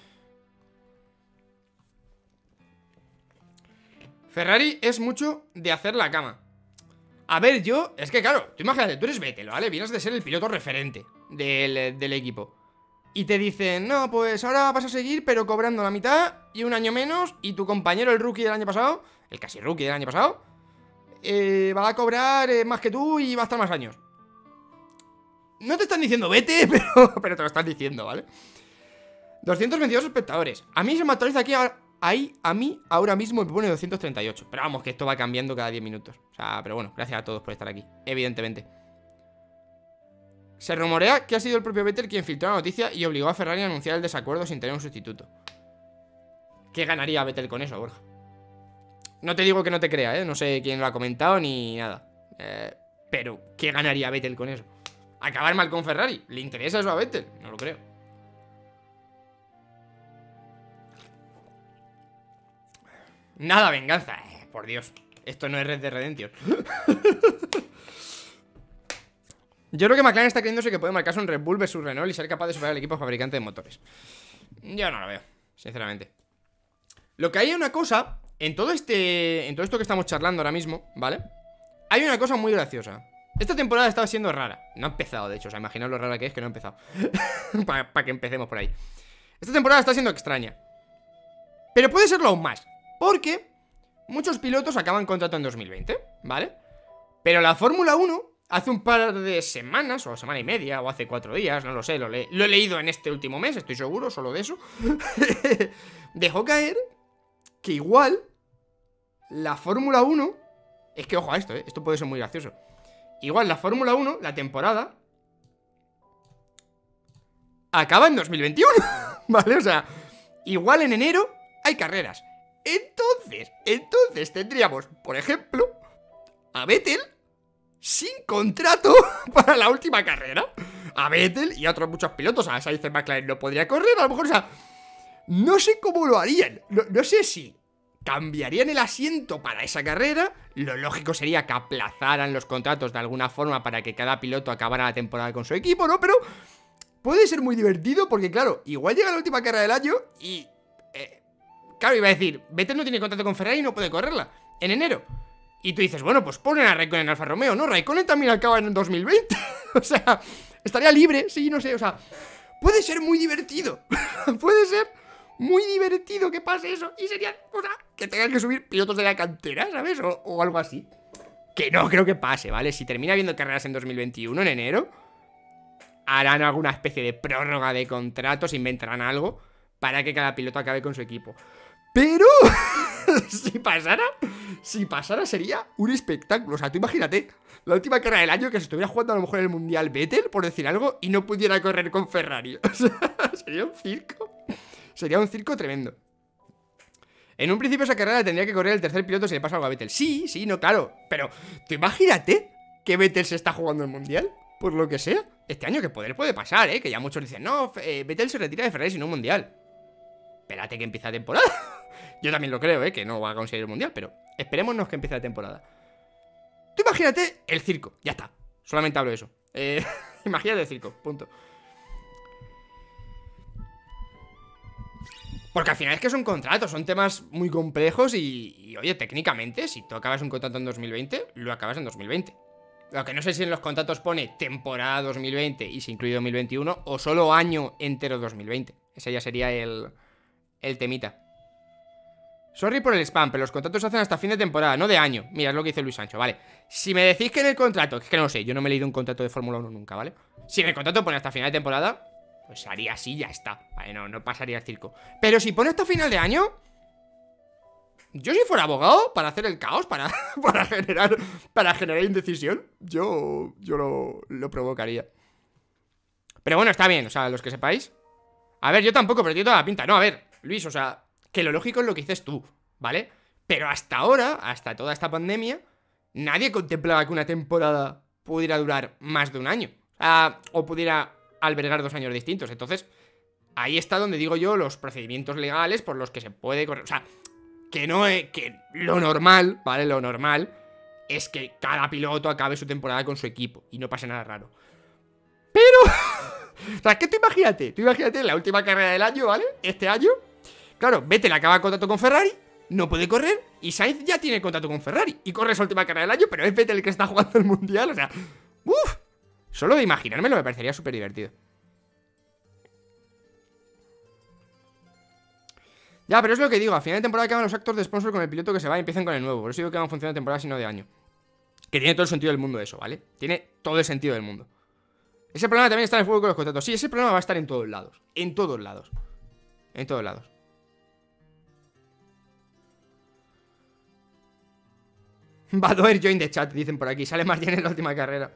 Ferrari es mucho de hacer la cama. A ver, yo, es que claro, tú imagínate, tú eres Vettel, ¿vale? Vienes de ser el piloto referente del, del equipo. Y te dicen, no, pues ahora vas a seguir, pero cobrando la mitad y un año menos. Y tu compañero, el rookie del año pasado, el casi rookie del año pasado, eh, va a cobrar eh, más que tú y va a estar más años. No te están diciendo vete, pero, pero te lo están diciendo, ¿vale? doscientos veintidós espectadores. A mí se me actualiza aquí, ahí, a mí ahora mismo me pone doscientos treinta y ocho. Pero vamos, que esto va cambiando cada diez minutos. O sea, pero bueno, gracias a todos por estar aquí, evidentemente. Se rumorea que ha sido el propio Vettel quien filtró la noticia y obligó a Ferrari a anunciar el desacuerdo sin tener un sustituto. ¿Qué ganaría Vettel con eso, Borja? No te digo que no te crea, ¿eh? No sé quién lo ha comentado ni nada. Eh, pero, ¿qué ganaría Vettel con eso? ¿Acabar mal con Ferrari? ¿Le interesa eso a Vettel? No lo creo. Nada, venganza. Eh, por Dios. Esto no es Red Dead Redemption. Yo creo que McLaren está creyéndose que puede marcarse un Red Bull versus Renault y ser capaz de superar al equipo fabricante de motores. Yo no lo veo, sinceramente. Lo que hay es una cosa, en todo este, en todo esto que estamos charlando ahora mismo, ¿vale? Hay una cosa muy graciosa. Esta temporada estaba siendo rara. No ha empezado, de hecho, o sea, imaginaos lo rara que es que no ha empezado. Para pa que empecemos por ahí. Esta temporada está siendo extraña. Pero puede serlo aún más, porque muchos pilotos acaban contrato en dos mil veinte, ¿vale? Pero la Fórmula uno hace un par de semanas, o semana y media, o hace cuatro días, no lo sé, lo, le lo he leído en este último mes, estoy seguro, solo de eso. Dejó caer que igual la Fórmula uno, es que ojo a esto, ¿eh? Esto puede ser muy gracioso. Igual la Fórmula uno, la temporada, acaba en dos mil veintiuno, ¿vale? O sea, igual en enero hay carreras. Entonces, entonces tendríamos, por ejemplo, a Vettel sin contrato para la última carrera. A Vettel y a otros muchos pilotos. A Sainz de McLaren no podría correr, a lo mejor, o sea, no sé cómo lo harían. No, no sé si cambiarían el asiento para esa carrera. Lo lógico sería que aplazaran los contratos de alguna forma para que cada piloto acabara la temporada con su equipo, ¿no? Pero puede ser muy divertido porque, claro, igual llega la última carrera del año y... Eh, claro, iba a decir, Vettel no tiene contrato con Ferrari y no puede correrla en enero. Y tú dices, bueno, pues ponen a Raikkonen en Alfa Romeo, ¿no? Raikkonen también acaba en dos mil veinte. O sea, estaría libre, sí, no sé, o sea, puede ser muy divertido. Puede ser muy divertido que pase eso. Y sería, o sea, que tengan que subir pilotos de la cantera, ¿sabes? O, o algo así. Que no creo que pase, ¿vale? Si termina habiendo carreras en dos mil veintiuno, en enero, harán alguna especie de prórroga de contratos, inventarán algo para que cada piloto acabe con su equipo. Pero si pasara, si pasara sería un espectáculo. O sea, tú imagínate la última carrera del año que se estuviera jugando a lo mejor el Mundial Vettel, por decir algo, y no pudiera correr con Ferrari. O sea, sería un circo. Sería un circo tremendo. En un principio esa carrera tendría que correr el tercer piloto si le pasa algo a Vettel. Sí, sí, no, claro. Pero tú imagínate que Vettel se está jugando el Mundial, por lo que sea. Este año que poder puede pasar, ¿eh? Que ya muchos dicen, no, eh, Vettel se retira de Ferrari sin un Mundial. Espérate que empiece la temporada. Yo también lo creo, ¿eh? Que no va a conseguir el Mundial, pero esperémonos que empiece la temporada. Tú imagínate el circo, ya está. Solamente hablo de eso. Eh, imagínate el circo, punto. Porque al final es que son contratos, son temas muy complejos y, y, oye, técnicamente, si tú acabas un contrato en dos mil veinte, lo acabas en dos mil veinte. Lo que no sé si en los contratos pone temporada dos mil veinte y se incluye dos mil veintiuno o solo año entero dos mil veinte. Ese ya sería el, el temita. Sorry por el spam, pero los contratos se hacen hasta fin de temporada, no de año. Mira, es lo que dice Luis Sancho, vale. Si me decís que en el contrato, es que no lo sé, yo no me he leído un contrato de Fórmula uno nunca, ¿vale? Si en el contrato pone hasta final de temporada, pues haría así y ya está, vale, no, no pasaría el circo. Pero si pone hasta final de año, yo si fuera abogado para hacer el caos, para, para generar para generar indecisión, yo, yo lo, lo provocaría. Pero bueno, está bien, o sea, los que sepáis. A ver, yo tampoco, pero tiene toda la pinta. No, a ver, Luis, o sea, que lo lógico es lo que dices tú, ¿vale? Pero hasta ahora, hasta toda esta pandemia, nadie contemplaba que una temporada pudiera durar más de un año. O sea, o pudiera albergar dos años distintos. Entonces, ahí está donde digo yo los procedimientos legales por los que se puede correr. O sea, que no es, que lo normal, ¿vale? Lo normal es que cada piloto acabe su temporada con su equipo y no pase nada raro. Pero, o sea, es que tú imagínate, tú imagínate la última carrera del año, ¿vale? Este año, claro, Vettel acaba el contrato con Ferrari, no puede correr, y Sainz ya tiene contrato con Ferrari y corre su última carrera del año, pero es Vettel el que está jugando el Mundial, o sea, uff, solo de imaginármelo me parecería súper divertido. Ya, pero es lo que digo, a final de temporada acaban los actos de sponsor con el piloto que se va y empiezan con el nuevo. Por eso digo que van a funcionar de temporada sino de año. Que tiene todo el sentido del mundo eso, ¿vale? Tiene todo el sentido del mundo. Ese problema también está en el juego con los contratos. Sí, ese problema va a estar en todos lados. En todos lados. En todos lados. Badoer join the chat, dicen por aquí. Sale más bien en la última carrera.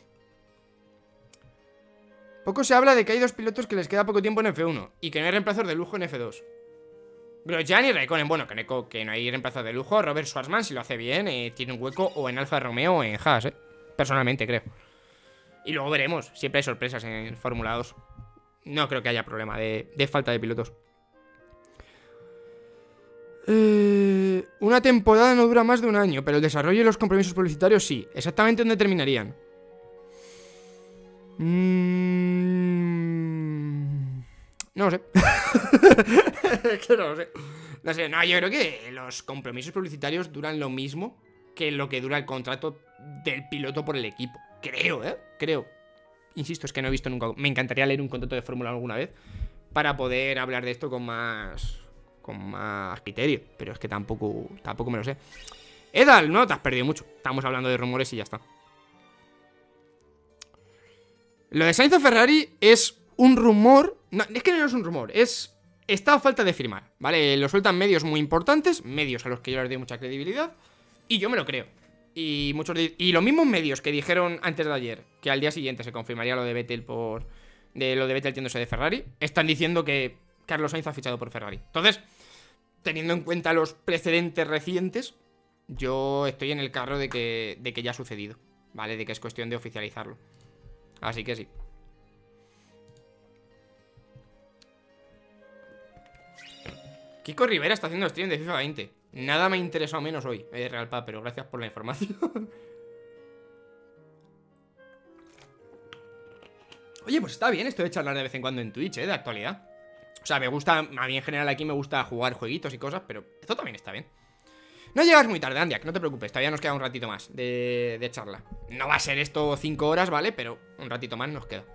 Poco se habla de que hay dos pilotos que les queda poco tiempo en F uno y que no hay reemplazos de lujo en F dos. Grosjean y Raikkonen, bueno, que no, que no hay reemplazos de lujo. Robert Schwarzman, si lo hace bien, eh, tiene un hueco o en Alfa Romeo o en Haas, eh. Personalmente, creo. Y luego veremos, siempre hay sorpresas en Fórmula dos. No creo que haya problema de, de falta de pilotos. eh, Una temporada no dura más de un año, pero el desarrollo y los compromisos publicitarios sí. ¿Exactamente dónde terminarían? Mm... No lo sé. Que no lo sé. No sé, no, yo creo que los compromisos publicitarios duran lo mismo que lo que dura el contrato del piloto por el equipo. Creo, ¿eh? Creo. Insisto, es que no he visto nunca. Me encantaría leer un contrato de Fórmula alguna vez para poder hablar de esto con más con más criterio, pero es que tampoco tampoco me lo sé. Edal, no te has perdido mucho. Estamos hablando de rumores y ya está. Lo de Sainz a Ferrari es un rumor. No, es que no es un rumor, es está a falta de firmar, ¿vale? Lo sueltan medios muy importantes, medios a los que yo les doy mucha credibilidad, y yo me lo creo. Y muchos y los mismos medios que dijeron antes de ayer que al día siguiente se confirmaría lo de Vettel por de lo de Vettel yéndose de Ferrari, están diciendo que Carlos Sainz ha fichado por Ferrari. Entonces, teniendo en cuenta los precedentes recientes, yo estoy en el carro de que, de que ya ha sucedido. ¿vale? De que es cuestión de oficializarlo. Así que sí. Kiko Rivera está haciendo stream de FIFA veinte. Nada me interesó menos hoy, eh, Real Pap, pero gracias por la información. Oye, pues está bien esto de charlar de vez en cuando en Twitch, eh, de actualidad. O sea, me gusta, a mí en general aquí me gusta jugar jueguitos y cosas, pero esto también está bien. No llegas muy tarde, Andiak, no te preocupes, todavía nos queda un ratito más de, de charla. No va a ser esto cinco horas, ¿vale? Pero un ratito más nos queda.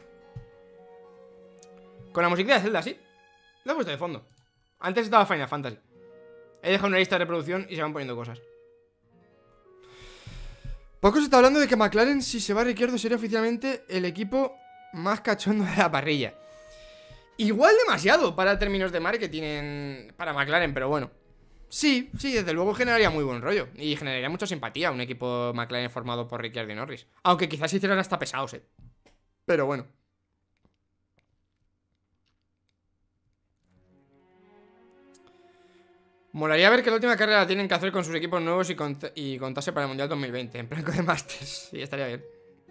Con la musiquita de Zelda, sí. Lo he puesto de fondo. Antes estaba Final Fantasy. He dejado una lista de reproducción y se van poniendo cosas. Poco se está hablando de que McLaren, si se va Ricciardo, sería oficialmente el equipo más cachondo de la parrilla. Igual demasiado para términos de marketing en... para McLaren, pero bueno. Sí, sí, desde luego generaría muy buen rollo. Y generaría mucha simpatía un equipo McLaren formado por Ricciardo y Norris. Aunque quizás se hicieran hasta pesados, eh. Pero bueno. Molaría ver que la última carrera la tienen que hacer con sus equipos nuevos y, cont y contarse para el Mundial dos mil veinte. En plan de Masters. Sí, estaría bien.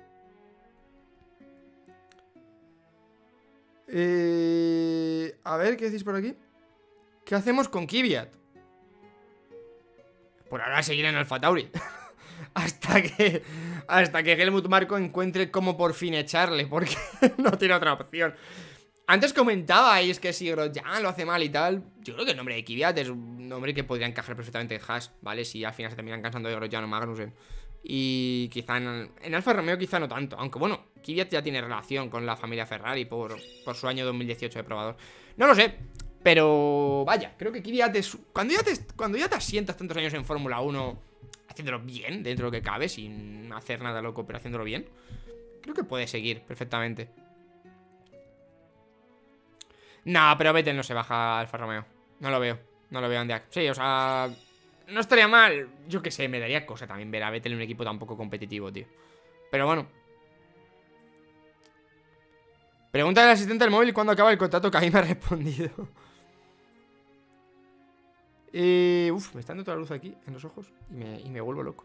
Eh... A ver, ¿qué decís por aquí? ¿Qué hacemos con Kvyat? Por ahora seguir en AlphaTauri. Hasta que Hasta que Helmut Marko encuentre cómo por fin echarle, porque no tiene otra opción. Antes comentabais que si Grosjean lo hace mal y tal. Yo creo que el nombre de Kvyat es un nombre que podría encajar perfectamente en Haas, ¿vale? Si al final se terminan cansando de Grosjean o Magnussen. Y quizá en, en Alfa Romeo quizá no tanto. Aunque bueno, Kvyat ya tiene relación con la familia Ferrari por, por su año dos mil dieciocho de probador. No lo sé, pero vaya, creo que Kvyat es... Cuando ya te, cuando ya te asientas tantos años en Fórmula uno, haciéndolo bien, dentro de lo que cabe, sin hacer nada loco, pero haciéndolo bien, creo que puede seguir perfectamente. No, pero Vettel no se baja Alfa Romeo. No lo veo, no lo veo, Andiak. Sí, o sea... No estaría mal. Yo qué sé, me daría cosa también ver a Vettel en un equipo tan poco competitivo, tío. Pero bueno. Pregunta del asistente del móvil cuándo acaba el contrato, que a mí me ha respondido. eh, Uf, me está dando toda la luz aquí en los ojos y me, y me vuelvo loco.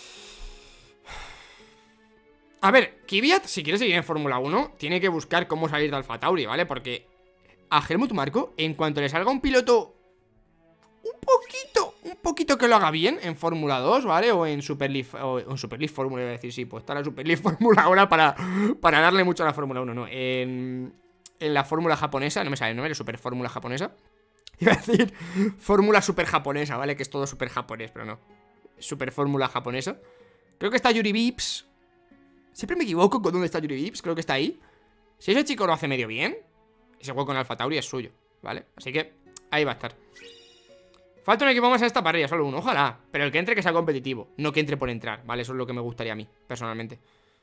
A ver, Kvyat, si quiere seguir en Fórmula uno, tiene que buscar cómo salir de AlphaTauri, ¿vale? Porque a Helmut Marko, en cuanto le salga un piloto un poquito, un poquito que lo haga bien en Fórmula dos, ¿vale? O en Super League, o en Super League Fórmula, iba a decir, sí, pues está la Super League Fórmula ahora para, para darle mucho a la Fórmula uno, ¿no? En, en la Fórmula japonesa, no me sale el nombre, Super Fórmula japonesa. Iba a decir Fórmula Super japonesa, ¿vale? Que es todo super japonés, pero no. Super Fórmula japonesa. Creo que está Yuri Vips. Siempre me equivoco con dónde está Yuri Vips, creo que está ahí. Si ese chico lo hace medio bien, ese juego con AlphaTauri es suyo, ¿vale? Así que ahí va a estar. Falta un equipo más en esta parrilla, solo uno, ojalá. Pero el que entre que sea competitivo, no que entre por entrar, ¿vale? Eso es lo que me gustaría a mí, personalmente.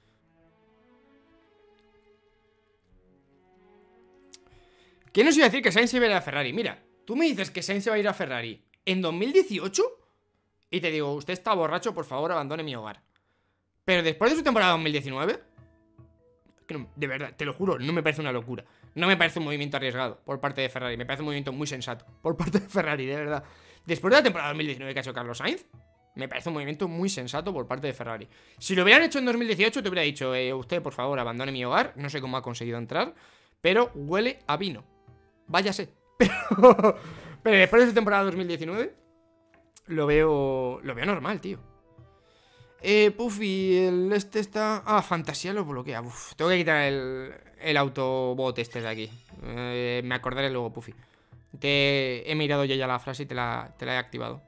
¿Quién nos iba a decir que Sainz iba a ir a Ferrari? Mira, tú me dices que Sainz se va a ir a Ferrari en dos mil dieciocho y te digo, usted está borracho, por favor, abandone mi hogar. Pero después de su temporada dos mil diecinueve, que no, de verdad, te lo juro, no me parece una locura. No me parece un movimiento arriesgado por parte de Ferrari. Me parece un movimiento muy sensato por parte de Ferrari, de verdad. Después de la temporada dos mil diecinueve que ha hecho Carlos Sainz, me parece un movimiento muy sensato por parte de Ferrari. Si lo hubieran hecho en dos mil dieciocho, te hubiera dicho, eh, usted, por favor, abandone mi hogar. No sé cómo ha conseguido entrar, pero huele a vino. Váyase. Pero, pero después de su temporada dos mil diecinueve, lo veo, lo veo normal, tío. Eh, Puffy, el este está... Ah, Fantasía lo bloquea. Uf, tengo que quitar el, el autobot este de aquí. eh, Me acordaré luego, Puffy. Te he mirado yo ya la frase y te la, te la he activado.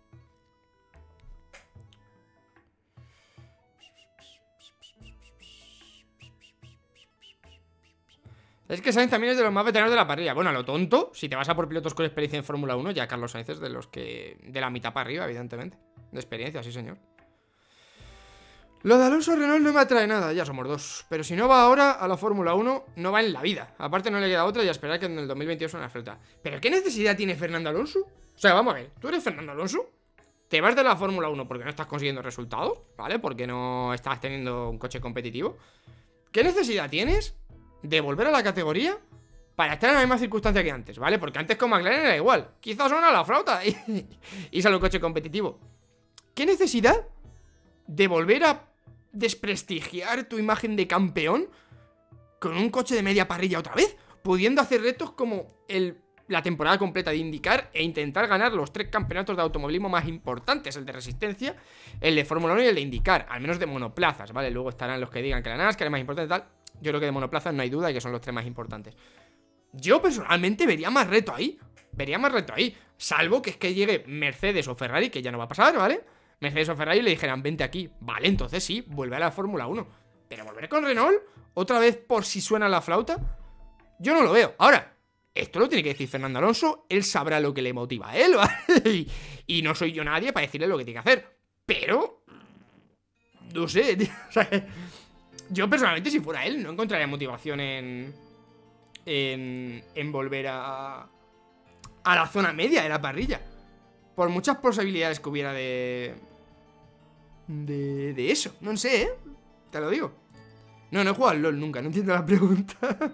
Es que Sainz también es de los más veteranos de la parrilla. Bueno, a lo tonto, si te vas a por pilotos con experiencia en Fórmula uno, ya Carlos Sainz es de los que... de la mitad para arriba, evidentemente. De experiencia, sí señor. Lo de Alonso Renault no me atrae nada, ya somos dos. Pero si no va ahora a la Fórmula uno, no va en la vida. Aparte no le queda otra y a esperar que en el dos mil veintidós una oferta. ¿Pero qué necesidad tiene Fernando Alonso? O sea, vamos a ver, ¿tú eres Fernando Alonso? Te vas de la Fórmula uno porque no estás consiguiendo resultados, ¿vale? Porque no estás teniendo un coche competitivo. ¿Qué necesidad tienes de volver a la categoría para estar en la misma circunstancia que antes, ¿vale? Porque antes con McLaren era igual. Quizás suena la flauta y, y sale un coche competitivo. ¿Qué necesidad de volver a desprestigiar tu imagen de campeón con un coche de media parrilla otra vez, pudiendo hacer retos como el, la temporada completa de IndyCar e intentar ganar los tres campeonatos de automovilismo más importantes, el de Resistencia, el de Fórmula uno y el de IndyCar, al menos de monoplazas, ¿vale? Luego estarán los que digan que la NASCAR es más importante y tal. Yo creo que de monoplazas no hay duda y que son los tres más importantes. Yo personalmente vería más reto ahí, vería más reto ahí, salvo que es que llegue Mercedes o Ferrari, que ya no va a pasar, ¿vale? Mercedes o Ferrari le dijeran, vente aquí, vale, entonces sí, vuelve a la Fórmula uno. Pero volver con Renault, otra vez por si suena la flauta, yo no lo veo. Ahora, esto lo tiene que decir Fernando Alonso, él sabrá lo que le motiva a él, ¿vale? Y, y no soy yo nadie para decirle lo que tiene que hacer. Pero, no sé, tío, o sea, yo personalmente si fuera él no encontraría motivación en, en, en volver a, a la zona media de la parrilla. Por muchas posibilidades que hubiera de... De, de eso, no sé, ¿eh? Te lo digo. No, no he jugado al LoL nunca, no entiendo la pregunta.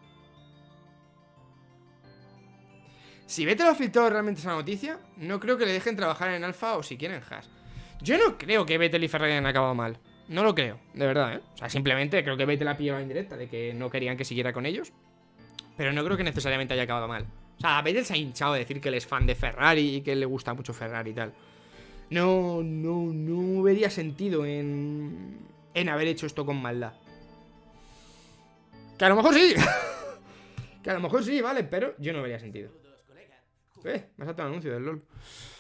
Si Vettel ha filtrado realmente esa noticia, no creo que le dejen trabajar en Alfa o siquiera en Haas. Yo no creo que Vettel y Ferrari hayan acabado mal. No lo creo, de verdad, ¿eh? O sea, simplemente creo que Vettel ha pillado la indirecta de que no querían que siguiera con ellos. Pero no creo que necesariamente haya acabado mal. O sea, Vettel se ha hinchado a decir que él es fan de Ferrari y que le gusta mucho Ferrari y tal. No, no, no vería sentido en... en haber hecho esto con maldad. Que a lo mejor sí. Que a lo mejor sí, vale, pero yo no vería sentido. Eh, me ha saltado un anuncio del LoL.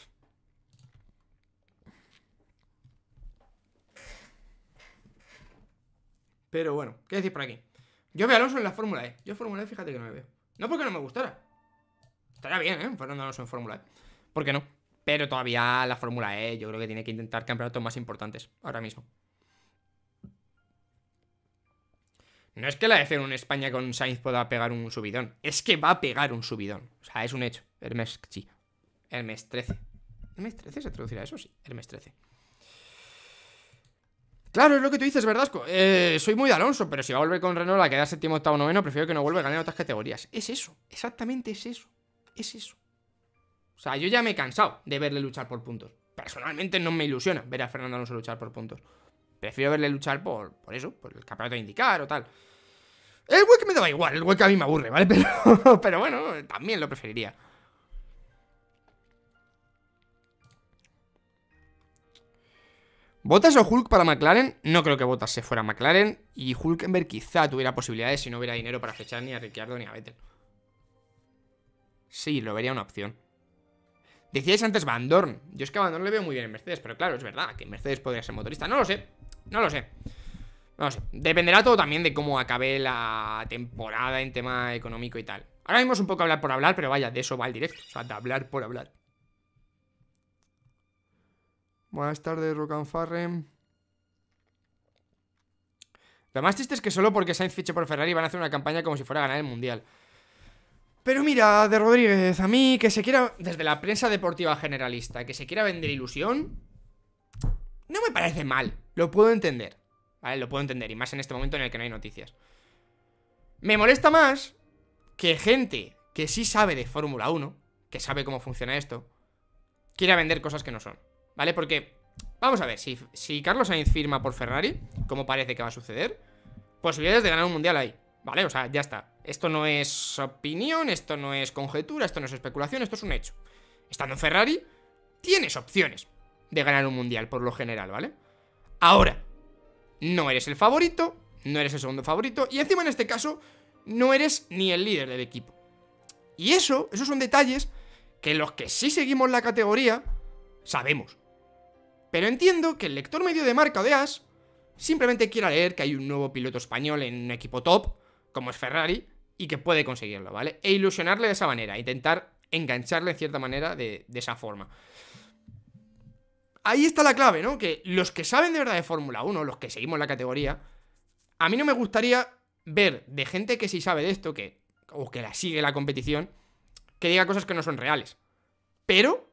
Pero bueno, ¿qué decir por aquí? Yo veo a Alonso en la Fórmula E. Yo en Fórmula E, fíjate que no me veo. No porque no me gustara. Estaría bien, ¿eh? Fernando Alonso en Fórmula E. ¿Por qué no? Pero todavía la Fórmula E yo creo que tiene que intentar campeonatos más importantes ahora mismo. No es que la F uno en España con Sainz pueda pegar un subidón. Es que va a pegar un subidón. O sea, es un hecho. Hermes, sí. Hermes trece. ¿Hermes trece se traducirá eso? Sí, Hermes trece. Claro, es lo que tú dices, Verdasco. Eh, soy muy de Alonso, pero si va a volver con Renault a quedar séptimo, octavo, noveno, prefiero que no vuelva a ganar en otras categorías. Es eso, exactamente es eso. Es eso. O sea, yo ya me he cansado de verle luchar por puntos. Personalmente no me ilusiona ver a Fernando Alonso luchar por puntos. Prefiero verle luchar por, por eso, por el campeonato de IndyCar o tal. El hueque me daba igual, el hueque a mí me aburre, ¿vale? Pero, pero bueno, también lo preferiría. ¿Bottas o Hulk para McLaren? No creo que Bottas se fuera a McLaren. Y Hulkenberg quizá tuviera posibilidades si no hubiera dinero para fechar ni a Ricciardo ni a Vettel. Sí, lo vería una opción. Decíais antes Van Dorn. Yo es que a Van Dorn le veo muy bien en Mercedes, pero claro, es verdad que Mercedes podría ser motorista. No lo sé, no lo sé. No lo sé. Dependerá todo también de cómo acabe la temporada en tema económico y tal. Ahora mismo es un poco hablar por hablar, pero vaya, de eso va el directo. O sea, de hablar por hablar. Buenas tardes, Rocanfarren. Lo más triste es que solo porque Sainz fiche por Ferrari van a hacer una campaña como si fuera a ganar el Mundial. Pero mira, de Rodríguez, a mí que se quiera, desde la prensa deportiva generalista, que se quiera vender ilusión, no me parece mal. Lo puedo entender, ¿vale? Lo puedo entender, y más en este momento en el que no hay noticias. Me molesta más que gente que sí sabe de Fórmula uno, que sabe cómo funciona esto, quiera vender cosas que no son, ¿vale? Porque, vamos a ver, si, si Carlos Sainz firma por Ferrari, como parece que va a suceder, posibilidades de ganar un mundial hay, ¿vale? O sea, ya está. Esto no es opinión, esto no es conjetura, esto no es especulación, esto es un hecho. Estando en Ferrari, tienes opciones de ganar un mundial, por lo general, ¿vale? Ahora, no eres el favorito, no eres el segundo favorito, y encima en este caso, no eres ni el líder del equipo. Y eso, esos son detalles que los que sí seguimos la categoría sabemos. Pero entiendo que el lector medio de marca o de As simplemente quiera leer que hay un nuevo piloto español en un equipo top, como es Ferrari, y que puede conseguirlo, ¿vale? E ilusionarle de esa manera, intentar engancharle en cierta manera de, de esa forma. Ahí está la clave, ¿no? Que los que saben de verdad de Fórmula uno, los que seguimos la categoría, a mí no me gustaría ver de gente que sí sabe de esto, que o que la sigue la competición, que diga cosas que no son reales. Pero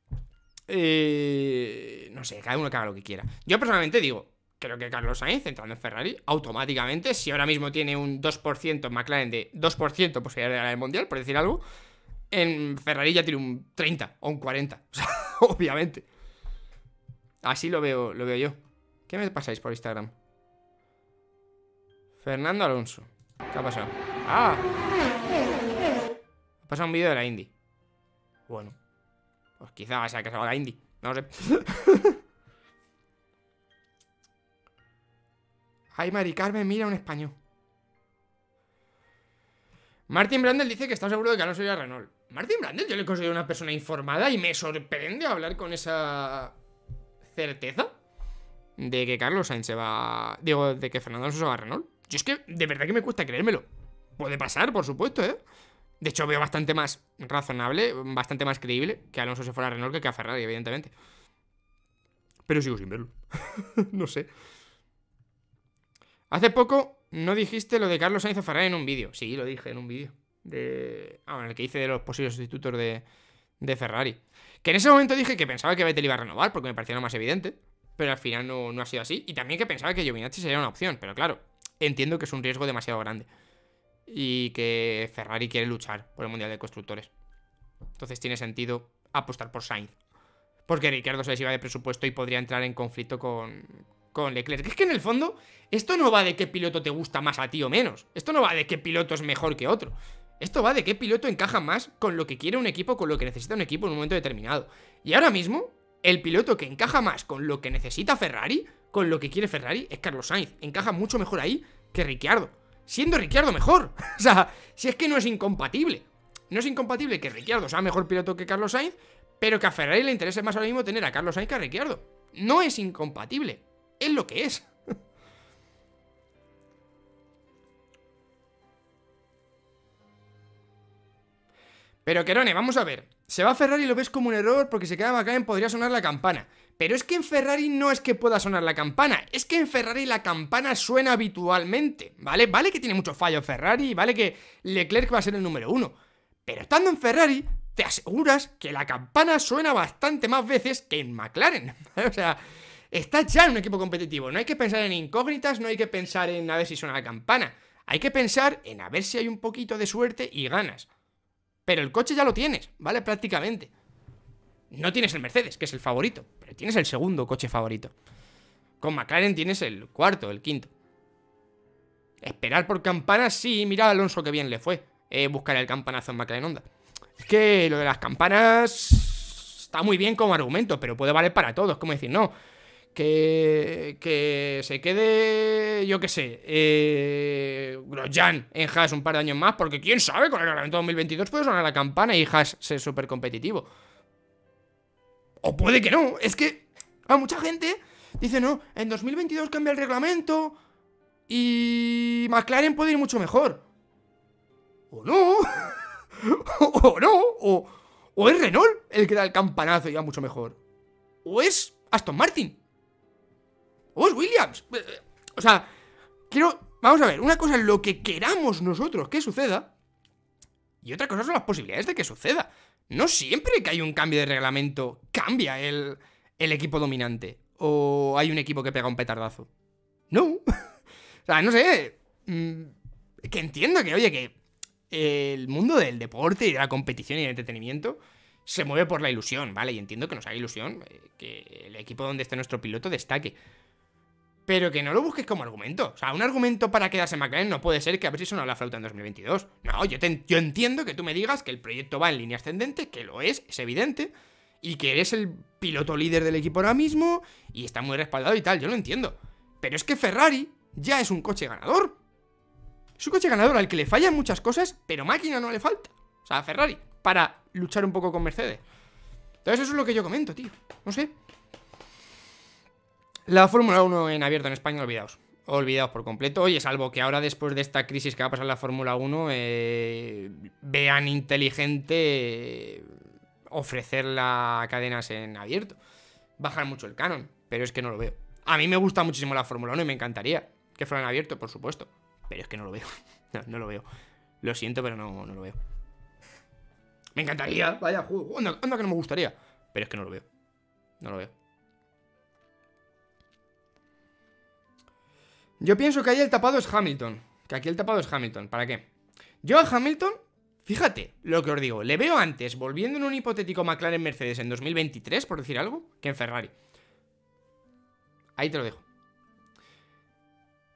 eh, no sé, cada uno que haga lo que quiera. Yo personalmente digo, creo que Carlos Sainz, entrando en Ferrari, automáticamente, si ahora mismo tiene un dos por ciento en McLaren de dos por ciento posibilidad de ganar el Mundial, por decir algo, en Ferrari ya tiene un treinta o un cuarenta. O sea, obviamente. Así lo veo, lo veo yo. ¿Qué me pasáis por Instagram? Fernando Alonso. ¿Qué ha pasado? ¡Ah! Ha pasado un vídeo de la Indy. Bueno, pues quizá sea que se haga la Indy. No lo sé. Ay, Mari Carmen, mira un español. Martin Brandel dice que está seguro de que Alonso irá a Renault. Martin Brandel yo le considero una persona informada y me sorprende hablar con esa certeza de que Carlos Sainz se va... Digo, de que Fernando Alonso se va a Renault. Yo es que de verdad que me cuesta creérmelo. Puede pasar, por supuesto, ¿eh? De hecho, veo bastante más razonable, bastante más creíble que Alonso se fuera a Renault que a Ferrari, evidentemente. Pero sigo sin verlo. No sé. Hace poco no dijiste lo de Carlos Sainz a Ferrari en un vídeo. Sí, lo dije en un vídeo. De... Ah, en el que hice de los posibles sustitutos de, de Ferrari. Que en ese momento dije que pensaba que Vettel iba a renovar porque me parecía lo más evidente. Pero al final no, no ha sido así. Y también que pensaba que Giovinazzi sería una opción. Pero claro, entiendo que es un riesgo demasiado grande. Y que Ferrari quiere luchar por el Mundial de Constructores. Entonces tiene sentido apostar por Sainz. Porque Ricciardo se les iba de presupuesto y podría entrar en conflicto con, con Leclerc. Es que en el fondo, esto no va de qué piloto te gusta más a ti o menos. Esto no va de qué piloto es mejor que otro. Esto va de qué piloto encaja más con lo que quiere un equipo, con lo que necesita un equipo en un momento determinado. Y ahora mismo, el piloto que encaja más con lo que necesita Ferrari, con lo que quiere Ferrari, es Carlos Sainz. Encaja mucho mejor ahí que Ricciardo. Siendo Ricciardo mejor. O sea, si es que no es incompatible. No es incompatible que Ricciardo sea mejor piloto que Carlos Sainz, pero que a Ferrari le interese más ahora mismo tener a Carlos Sainz que a Ricciardo. No es incompatible. Es lo que es. Pero Querone, vamos a ver. Se va a Ferrari y lo ves como un error porque se queda McLaren, podría sonar la campana. Pero es que en Ferrari no es que pueda sonar la campana, es que en Ferrari la campana suena habitualmente, ¿vale? Vale que tiene mucho fallo en Ferrari, vale que Leclerc va a ser el número uno. Pero estando en Ferrari, te aseguras que la campana suena bastante más veces que en McLaren. O sea, estás ya en un equipo competitivo. No hay que pensar en incógnitas, no hay que pensar en a ver si suena la campana. Hay que pensar en a ver si hay un poquito de suerte y ganas. Pero el coche ya lo tienes, ¿vale? Prácticamente. No tienes el Mercedes, que es el favorito, pero tienes el segundo coche favorito. Con McLaren tienes el cuarto, el quinto. Esperar por campanas, sí, mira a Alonso que bien le fue. Eh, buscar el campanazo en McLaren Honda. Es que lo de las campanas está muy bien como argumento, pero puede valer para todos. Como decir, no, que, que se quede, yo qué sé, eh, Grosjean en Haas un par de años más, porque quién sabe, con el reglamento dos mil veintidós puede sonar la campana y Haas ser súper competitivo. O puede que no, es que a mucha gente dice, no, en dos mil veintidós cambia el reglamento y McLaren puede ir mucho mejor. O no, o no, o, o es Renault el que da el campanazo y va mucho mejor. O es Aston Martin. O es Williams. O sea, quiero... Vamos a ver, una cosa es lo que queramos nosotros que suceda y otra cosa son las posibilidades de que suceda. No siempre que hay un cambio de reglamento cambia el, el equipo dominante. O hay un equipo que pega un petardazo. No. O sea, no sé. Mmm, que entiendo que, oye, que el mundo del deporte y de la competición y del entretenimiento se mueve por la ilusión, ¿vale? Y entiendo que nos haga ilusión eh, que el equipo donde esté nuestro piloto destaque. Pero que no lo busques como argumento. O sea, un argumento para quedarse en McLaren no puede ser que a ver si suena la flauta en dos mil veintidós. No, yo, te, yo entiendo que tú me digas que el proyecto va en línea ascendente, que lo es, es evidente, y que eres el piloto líder del equipo ahora mismo, y está muy respaldado y tal, yo lo entiendo. Pero es que Ferrari ya es un coche ganador. Es un coche ganador al que le fallan muchas cosas, pero máquina no le falta. O sea, Ferrari, para luchar un poco con Mercedes. Entonces eso es lo que yo comento, tío. No sé. La Fórmula uno en abierto en España, olvidaos. Olvidaos por completo. Oye, salvo que ahora después de esta crisis que va a pasar en la Fórmula uno eh, vean inteligente eh, ofrecer las cadenas en abierto. Bajar mucho el canon, pero es que no lo veo. A mí me gusta muchísimo la Fórmula uno y me encantaría que fuera en abierto, por supuesto. Pero es que no lo veo. No, no lo veo. Lo siento, pero no, no lo veo. Me encantaría, vaya juego. Anda, anda que no me gustaría. Pero es que no lo veo. No lo veo. Yo pienso que ahí el tapado es Hamilton. Que aquí el tapado es Hamilton. ¿Para qué? Yo a Hamilton, fíjate lo que os digo, le veo antes volviendo en un hipotético McLaren Mercedes en dos mil veintitrés, por decir algo, que en Ferrari. Ahí te lo dejo.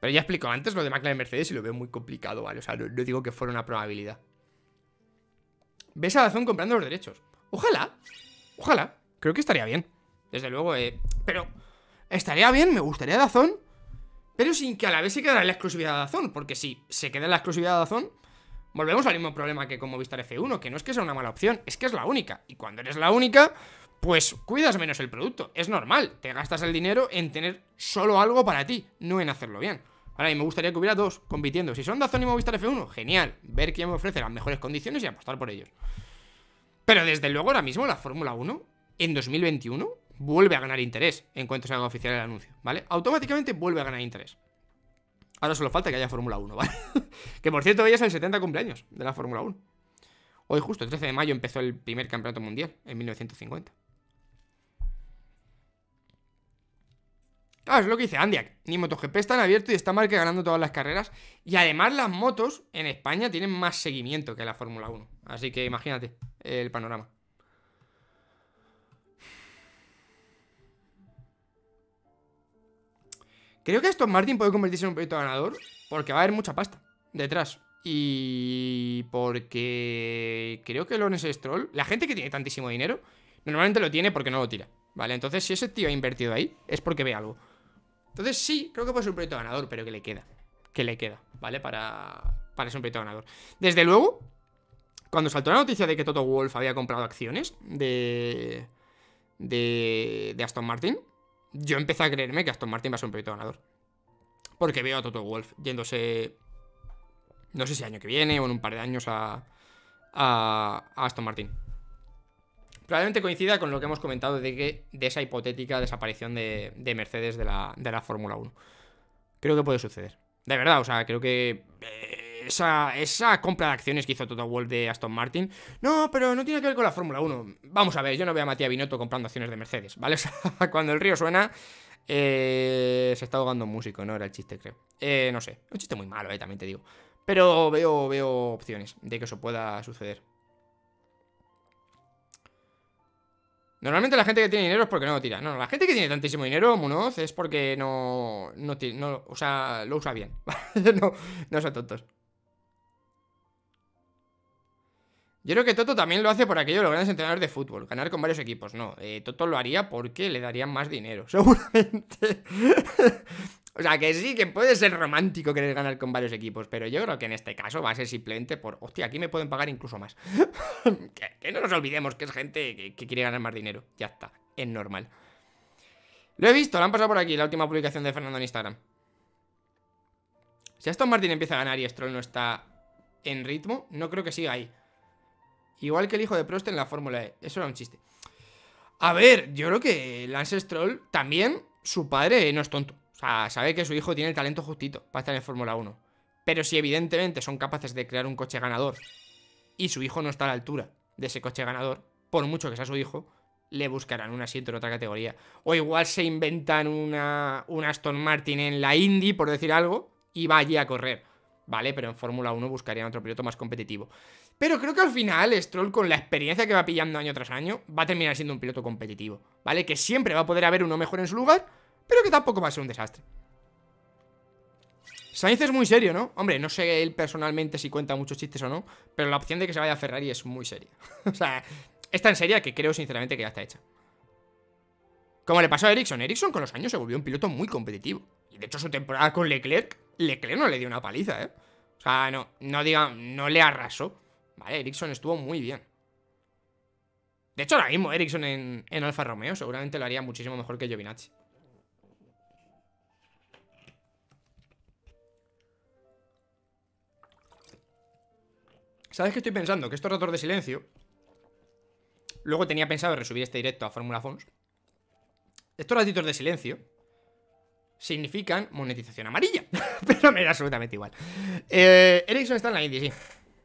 Pero ya explico antes lo de McLaren Mercedes y lo veo muy complicado, ¿vale? O sea, no, no digo que fuera una probabilidad. ¿Ves a Dazón comprando los derechos? Ojalá, ojalá. Creo que estaría bien. Desde luego, eh... pero estaría bien, me gustaría Dazón, pero sin que a la vez se quedara en la exclusividad de Dazón. Porque si se queda en la exclusividad de Dazón, volvemos al mismo problema que con Movistar F uno, que no es que sea una mala opción, es que es la única. Y cuando eres la única, pues cuidas menos el producto. Es normal, te gastas el dinero en tener solo algo para ti, no en hacerlo bien. Ahora, y me gustaría que hubiera dos compitiendo. Si son Dazón y Movistar F uno, genial. Ver quién me ofrece las mejores condiciones y apostar por ellos. Pero desde luego ahora mismo la Fórmula uno, en dos mil veintiuno, vuelve a ganar interés en cuanto se haga oficial el anuncio, ¿vale? Automáticamente vuelve a ganar interés. Ahora solo falta que haya Fórmula uno, ¿vale? Que por cierto, hoy es el setenta cumpleaños de la Fórmula uno. Hoy justo, el trece de mayo, empezó el primer campeonato mundial, en mil novecientos cincuenta. Claro, es lo que dice Andiak. Ni MotoGP está en abierto y está Marque ganando todas las carreras. Y además las motos en España tienen más seguimiento que la Fórmula uno. Así que imagínate el panorama. Creo que Aston Martin puede convertirse en un proyecto ganador porque va a haber mucha pasta detrás. Y porque creo que Lawrence Stroll, la gente que tiene tantísimo dinero, normalmente lo tiene porque no lo tira, ¿vale? Entonces si ese tío ha invertido ahí, es porque ve algo. Entonces sí, creo que puede ser un proyecto ganador, pero que le queda. Que le queda, ¿vale? Para, para ser un proyecto ganador. Desde luego, cuando saltó la noticia de que Toto Wolff había comprado acciones de, de, de Aston Martin, yo empecé a creerme que Aston Martin va a ser un proyecto ganador. Porque veo a Toto Wolff yéndose, no sé si el año que viene o en un par de años a, a, a Aston Martin. Probablemente coincida con lo que hemos comentado de que de esa hipotética desaparición de, de Mercedes de la, de la Fórmula uno. Creo que puede suceder. De verdad, o sea, creo que eh, esa, esa compra de acciones que hizo Toto Wolff de Aston Martin, no, pero no tiene que ver con la Fórmula uno. Vamos a ver, yo no veo a Matías Binotto comprando acciones de Mercedes, ¿vale? O sea, cuando el río suena, eh, se está ahogando un músico, ¿no? Era el chiste, creo. Eh, no sé, un chiste muy malo, eh, también te digo. Pero veo, veo opciones de que eso pueda suceder. Normalmente la gente que tiene dinero es porque no lo tira. No, la gente que tiene tantísimo dinero, Munoz, es porque no, no, no o sea, lo usa bien. no, no son tontos. Yo creo que Toto también lo hace por aquello de los grandes entrenadores de fútbol, ganar con varios equipos. No, eh, Toto lo haría porque le darían más dinero, seguramente. O sea, que sí, que puede ser romántico querer ganar con varios equipos, pero yo creo que en este caso va a ser simplemente por, hostia, aquí me pueden pagar incluso más. que, que no nos olvidemos que es gente que, que quiere ganar más dinero. Ya está, es normal. Lo he visto, lo han pasado por aquí, la última publicación de Fernando en Instagram. Si Aston Martin empieza a ganar y Stroll no está en ritmo, no creo que siga ahí. Igual que el hijo de Prost en la Fórmula E. Eso era un chiste. A ver, yo creo que Lance Stroll también, su padre no es tonto. O sea, sabe que su hijo tiene el talento justito para estar en Fórmula uno. Pero si evidentemente son capaces de crear un coche ganador y su hijo no está a la altura de ese coche ganador, por mucho que sea su hijo, le buscarán un asiento en otra categoría. O igual se inventan una, una Aston Martin en la Indy, por decir algo, y va allí a correr, ¿vale? Pero en Fórmula uno buscarían otro piloto más competitivo. Pero creo que al final Stroll, con la experiencia que va pillando año tras año, va a terminar siendo un piloto competitivo, ¿vale? Que siempre va a poder haber uno mejor en su lugar, pero que tampoco va a ser un desastre. Sainz es muy serio, ¿no? Hombre, no sé él personalmente si cuenta muchos chistes o no, pero la opción de que se vaya a Ferrari es muy seria. O sea, es tan seria que creo sinceramente que ya está hecha. Como le pasó a Ericsson. Ericsson con los años se volvió un piloto muy competitivo. Y de hecho su temporada con Leclerc, Leclerc no le dio una paliza, ¿eh? O sea, no, no diga, no le arrasó. Vale, Ericsson estuvo muy bien. De hecho, ahora mismo Ericsson en, en Alfa Romeo seguramente lo haría muchísimo mejor que Giovinazzi. ¿Sabes qué estoy pensando? Que estos ratos de silencio, luego tenía pensado resubir este directo a Fórmula Fons. Estos ratitos de silencio significan monetización amarilla. Pero me da absolutamente igual. eh, Ericsson está en la Indy, sí.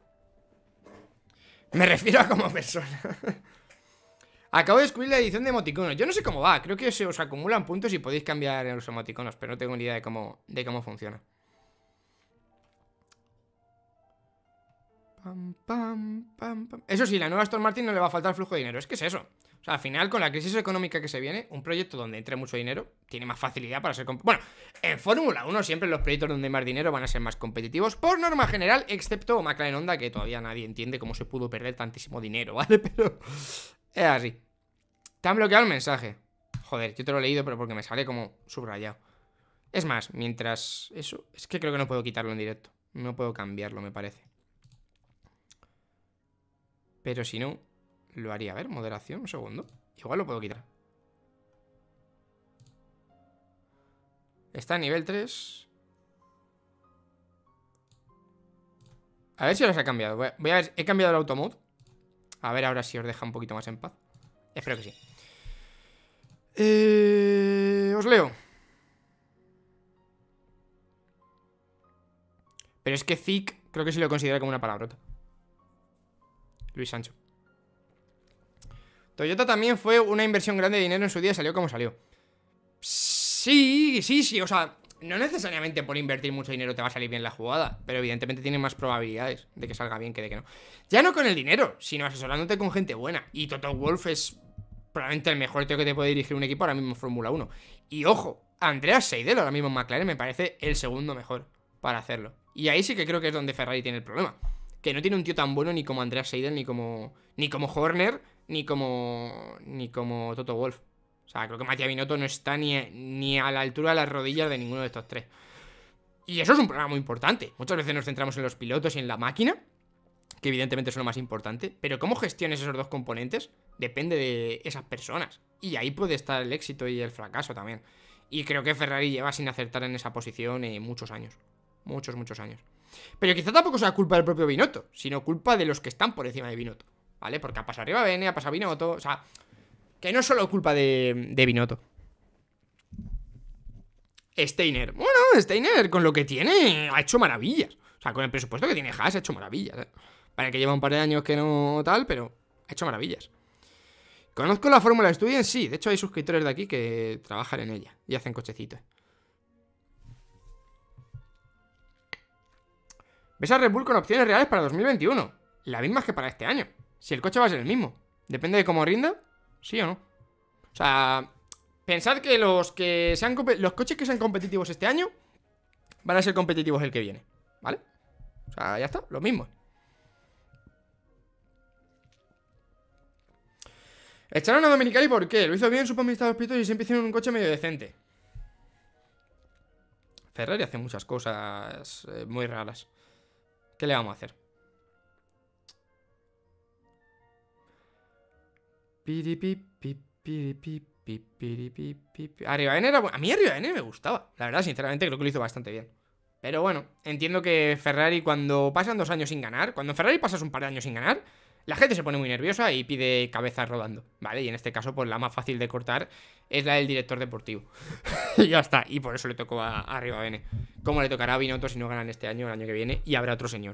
Me refiero a como persona. Acabo de descubrir la edición de emoticonos. Yo no sé cómo va, creo que se os acumulan puntos y podéis cambiar en los emoticonos, pero no tengo ni idea de cómo, de cómo funciona. Pam, pam, pam, pam. Eso sí, la nueva Aston Martin no le va a faltar flujo de dinero. Es que es eso. O sea, al final, con la crisis económica que se viene, un proyecto donde entre mucho dinero tiene más facilidad para ser... Bueno, en Fórmula uno siempre los proyectos donde hay más dinero van a ser más competitivos, por norma general, excepto McLaren Honda, que todavía nadie entiende cómo se pudo perder tantísimo dinero, ¿vale? Pero es así. Te han bloqueado el mensaje. Joder, yo te lo he leído, pero porque me sale como subrayado. Es más, mientras... Eso, es que creo que no puedo quitarlo en directo. No puedo cambiarlo, me parece. Pero si no, lo haría. A ver, moderación, un segundo. Igual lo puedo quitar. Está a nivel tres. A ver si ahora se ha cambiado. Voy a, voy a ver, he cambiado el automode. A ver ahora si os deja un poquito más en paz. Espero que sí. Eh, os leo. Pero es que thick creo que sí lo considera como una palabrota. Luis Sancho. Toyota también fue una inversión grande de dinero en su día y salió como salió. Sí, sí, sí, o sea, no necesariamente por invertir mucho dinero te va a salir bien la jugada, pero evidentemente tiene más probabilidades de que salga bien que de que no. Ya no con el dinero, sino asesorándote con gente buena. Y Toto Wolff es probablemente el mejor tío que te puede dirigir un equipo ahora mismo en Fórmula uno. Y ojo, Andreas Seidel ahora mismo en McLaren me parece el segundo mejor para hacerlo. Y ahí sí que creo que es donde Ferrari tiene el problema. Que no tiene un tío tan bueno ni como Andreas Seidel, ni como ni como Horner, ni como ni como Toto Wolff. O sea, creo que Mattia Binotto no está ni, ni a la altura de las rodillas de ninguno de estos tres. Y eso es un problema muy importante. Muchas veces nos centramos en los pilotos y en la máquina, que evidentemente son lo más importante, pero cómo gestiones esos dos componentes depende de esas personas. Y ahí puede estar el éxito y el fracaso también. Y creo que Ferrari lleva sin acertar en esa posición eh, muchos años. Muchos, muchos años. Pero quizá tampoco sea culpa del propio Binotto, sino culpa de los que están por encima de Binotto, ¿vale? Porque ha pasado arriba Bene, ha pasado Binotto, o sea, que no es solo culpa de, de Binotto. Steiner, bueno, Steiner con lo que tiene ha hecho maravillas. O sea, con el presupuesto que tiene Haas ha hecho maravillas, ¿eh? Para que lleva un par de años que no tal, pero ha hecho maravillas. Conozco la Fórmula Student, sí, de hecho hay suscriptores de aquí que trabajan en ella y hacen cochecitos. ¿Ves a Red Bull con opciones reales para dos mil veintiuno? Las mismas que para este año. Si el coche va a ser el mismo. Depende de cómo rinda, sí o no. O sea, pensad que los que sean los coches que sean competitivos este año van a ser competitivos el que viene, ¿vale? O sea, ya está, lo mismo. Echaron a Dominicali, ¿por qué? Lo hizo bien, supo administrar los pilotos y siempre hicieron un coche medio decente. Ferrari hace muchas cosas eh, muy raras. ¿Qué le vamos a hacer? Arriba era bueno. A mí Arriba me gustaba. La verdad, sinceramente, creo que lo hizo bastante bien. Pero bueno, entiendo que Ferrari, cuando pasan dos años sin ganar, cuando Ferrari pasas un par de años sin ganar, la gente se pone muy nerviosa y pide cabezas rodando, ¿vale? Y en este caso, pues la más fácil de cortar es la del director deportivo. Y ya está, y por eso le tocó a, a Arriba Bene. Como le tocará a Binotto si no ganan este año, el año que viene, y habrá otro señor.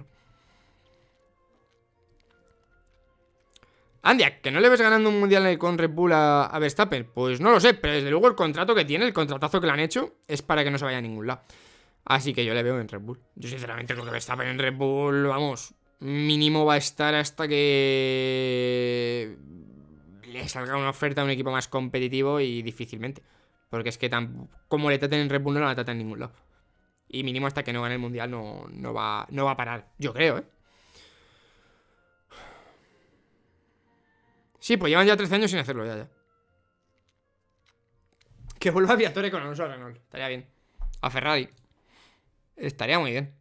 Andia, ¿que no le ves ganando un mundial con Red Bull a, a Verstappen? Pues no lo sé, pero desde luego el contrato que tiene, el contratazo que le han hecho, es para que no se vaya a ningún lado. Así que yo le veo en Red Bull. Yo sinceramente creo que Verstappen en Red Bull, vamos, mínimo va a estar hasta que le salga una oferta a un equipo más competitivo y difícilmente. Porque es que tan, como le traten en Red Bull no la tratan en ningún lado. Y mínimo hasta que no gane el mundial no, no, va, no va a parar. Yo creo, ¿eh? Sí, pues llevan ya trece años sin hacerlo, ya, ya. Que vuelva a Viatore con Alonso a Renault. Estaría bien. A Ferrari. Estaría muy bien.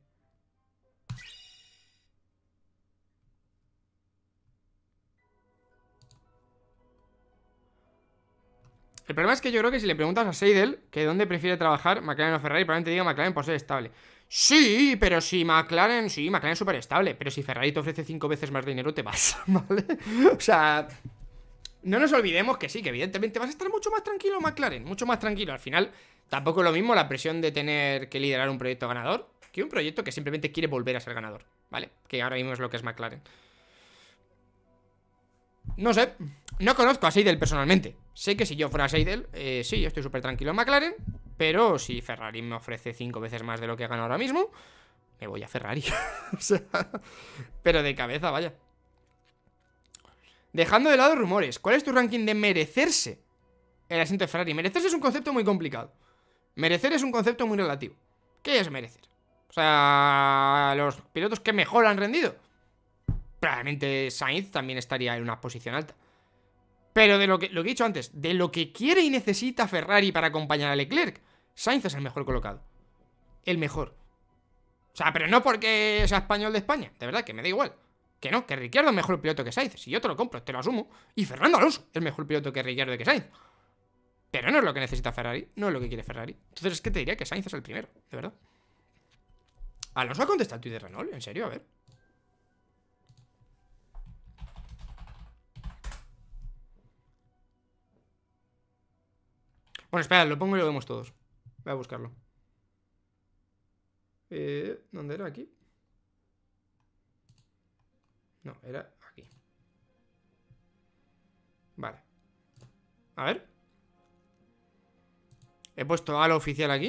El problema es que yo creo que si le preguntas a Seidel que dónde prefiere trabajar, McLaren o Ferrari, probablemente diga McLaren por ser estable. Sí, pero si McLaren, sí, McLaren es súper estable. Pero si Ferrari te ofrece cinco veces más dinero, te vas, ¿vale? O sea, no nos olvidemos que sí, que evidentemente vas a estar mucho más tranquilo McLaren, mucho más tranquilo. Al final, tampoco es lo mismo la presión de tener que liderar un proyecto ganador que un proyecto que simplemente quiere volver a ser ganador, ¿vale? Que ahora mismo es lo que es McLaren. No sé, no conozco a Seidel personalmente. Sé que si yo fuera Seidel, eh, sí, yo estoy súper tranquilo en McLaren. Pero si Ferrari me ofrece cinco veces más de lo que gana ahora mismo, me voy a Ferrari. O sea, pero de cabeza, vaya. Dejando de lado rumores, ¿cuál es tu ranking de merecerse el asiento de Ferrari? Merecerse es un concepto muy complicado. Merecer es un concepto muy relativo. ¿Qué es merecer? O sea, los pilotos que mejor han rendido, probablemente Sainz también estaría en una posición alta. Pero de lo que, lo que he dicho antes, de lo que quiere y necesita Ferrari para acompañar a Leclerc, Sainz es el mejor colocado. El mejor. O sea, pero no porque sea español de España. De verdad, que me da igual. Que no, que Ricciardo es mejor piloto que Sainz. Si yo te lo compro, te lo asumo. Y Fernando Alonso es mejor piloto que Ricciardo y que Sainz. Pero no es lo que necesita Ferrari. No es lo que quiere Ferrari. Entonces es que te diría que Sainz es el primero, de verdad. Alonso ha contestado el tuit de Renault, en serio, a ver. Bueno, espera, lo pongo y lo vemos todos. Voy a buscarlo. Eh, ¿Dónde era? ¿Aquí? No, era aquí. Vale. A ver. He puesto a lo oficial aquí.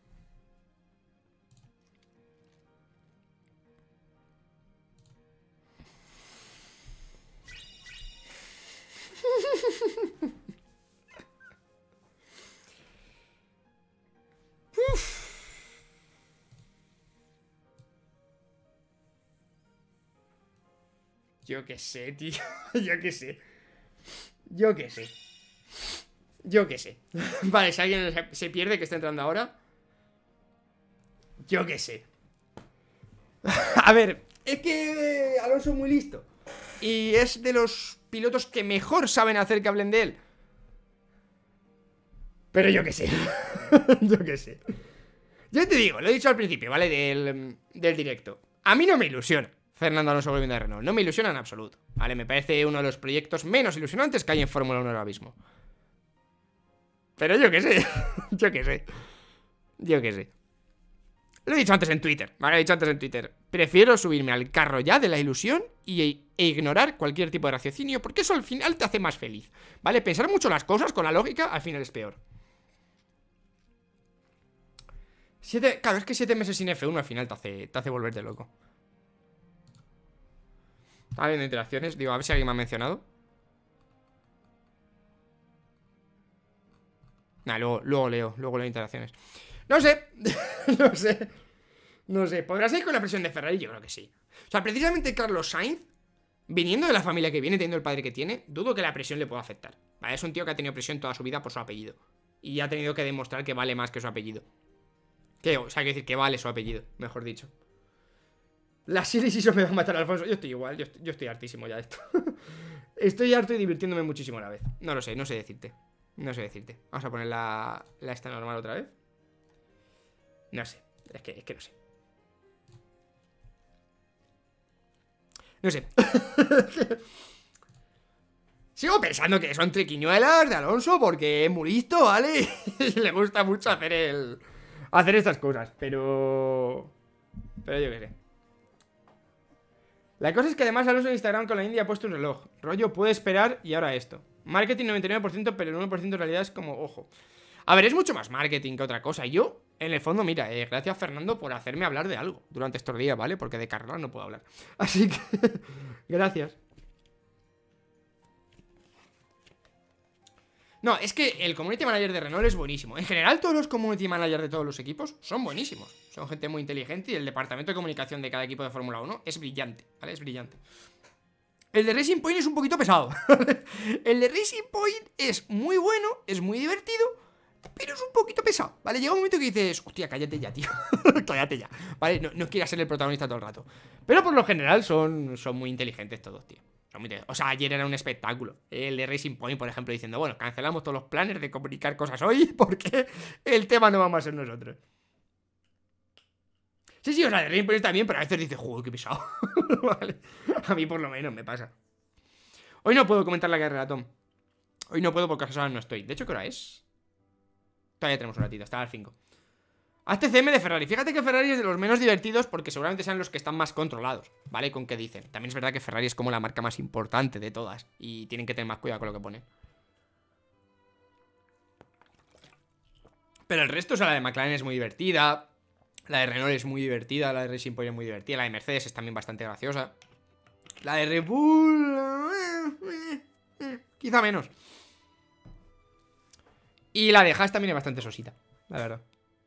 Yo qué sé, tío. Yo qué sé. Yo qué sé. Yo qué sé. Vale, si alguien se pierde que está entrando ahora. Yo qué sé. A ver, es que Alonso es muy listo. Y es de los pilotos que mejor saben hacer que hablen de él. Pero yo qué sé. Yo qué sé. Yo te digo, lo he dicho al principio, ¿vale? Del, del directo. A mí no me ilusiona Fernando Alonso volviendo a Renault. No me ilusiona en absoluto, ¿vale? Me parece uno de los proyectos menos ilusionantes que hay en Fórmula uno ahora mismo. Pero yo qué sé. Yo qué sé. Yo qué sé. Lo he dicho antes en Twitter, ¿vale? Lo he dicho antes en Twitter. Prefiero subirme al carro ya de la ilusión y, e ignorar cualquier tipo de raciocinio, porque eso al final te hace más feliz, ¿vale? Pensar mucho las cosas con la lógica al final es peor. Siete, claro, es que siete meses sin F uno al final te hace, te hace volverte loco. Está viendo interacciones, digo, a ver si alguien me ha mencionado. Nah, luego, luego leo, luego leo interacciones. No sé, no sé. No sé, ¿podrás ir con la presión de Ferrari? Yo creo que sí. O sea, precisamente Carlos Sainz, viniendo de la familia que viene, teniendo el padre que tiene, dudo que la presión le pueda afectar, ¿vale? Es un tío que ha tenido presión toda su vida por su apellido y ha tenido que demostrar que vale más que su apellido. Que, o sea, hay que decir que vale su apellido, mejor dicho. La Siris eso me va a matar a Alfonso. Yo estoy igual, yo estoy, yo estoy hartísimo ya de esto. Estoy harto y divirtiéndome muchísimo a la vez. No lo sé, no sé decirte. No sé decirte. Vamos a poner la, la esta normal otra vez. No sé, es que, es que no sé. No sé. Sigo pensando que son triquiñuelas de Alonso porque es muy listo, ¿vale? Y le gusta mucho hacer el... hacer estas cosas, pero... Pero yo qué sé. La cosa es que además Alonso en Instagram con la India ha puesto un reloj. Rollo, puede esperar y ahora esto. Marketing noventa y nueve por ciento, pero el uno por ciento en realidad es como, ojo. A ver, es mucho más marketing que otra cosa. Yo, en el fondo, mira, eh, gracias Fernando por hacerme hablar de algo durante estos días, ¿vale? Porque de carrera no puedo hablar. Así que, gracias. No, es que el community manager de Renault es buenísimo. En general, todos los community managers de todos los equipos son buenísimos. Son gente muy inteligente y el departamento de comunicación de cada equipo de Fórmula uno es brillante, ¿vale? Es brillante. El de Racing Point es un poquito pesado. El de Racing Point es muy bueno, es muy divertido, pero es un poquito pesado, ¿vale? Llega un momento que dices, hostia, cállate ya, tío. Cállate ya, ¿vale? No, no quieras ser el protagonista todo el rato. Pero por lo general son, son muy inteligentes todos, tío. Son muy inteligentes. O sea, ayer era un espectáculo. El de Racing Point, por ejemplo, diciendo, bueno, cancelamos todos los planes de comunicar cosas hoy porque el tema no vamos a ser nosotros. Sí, sí, o sea, de Racing Point está bien, pero a veces dices, joder, qué pesado. Vale. A mí por lo menos me pasa. Hoy no puedo comentar la carrera, Tom. Hoy no puedo porque a esas no estoy. De hecho, ¿qué hora es? Todavía tenemos un ratito, está a las cinco. Hazte C M de Ferrari. Fíjate que Ferrari es de los menos divertidos porque seguramente sean los que están más controlados, ¿vale? Con qué dicen. También es verdad que Ferrari es como la marca más importante de todas y tienen que tener más cuidado con lo que ponen. Pero el resto, o sea, la de McLaren es muy divertida. La de Renault es muy divertida, la de Racing Point es muy divertida, la de Mercedes es también bastante graciosa. La de Red Bull... eh, eh, eh, quizá menos. Y la de Haas también es bastante sosita, la verdad.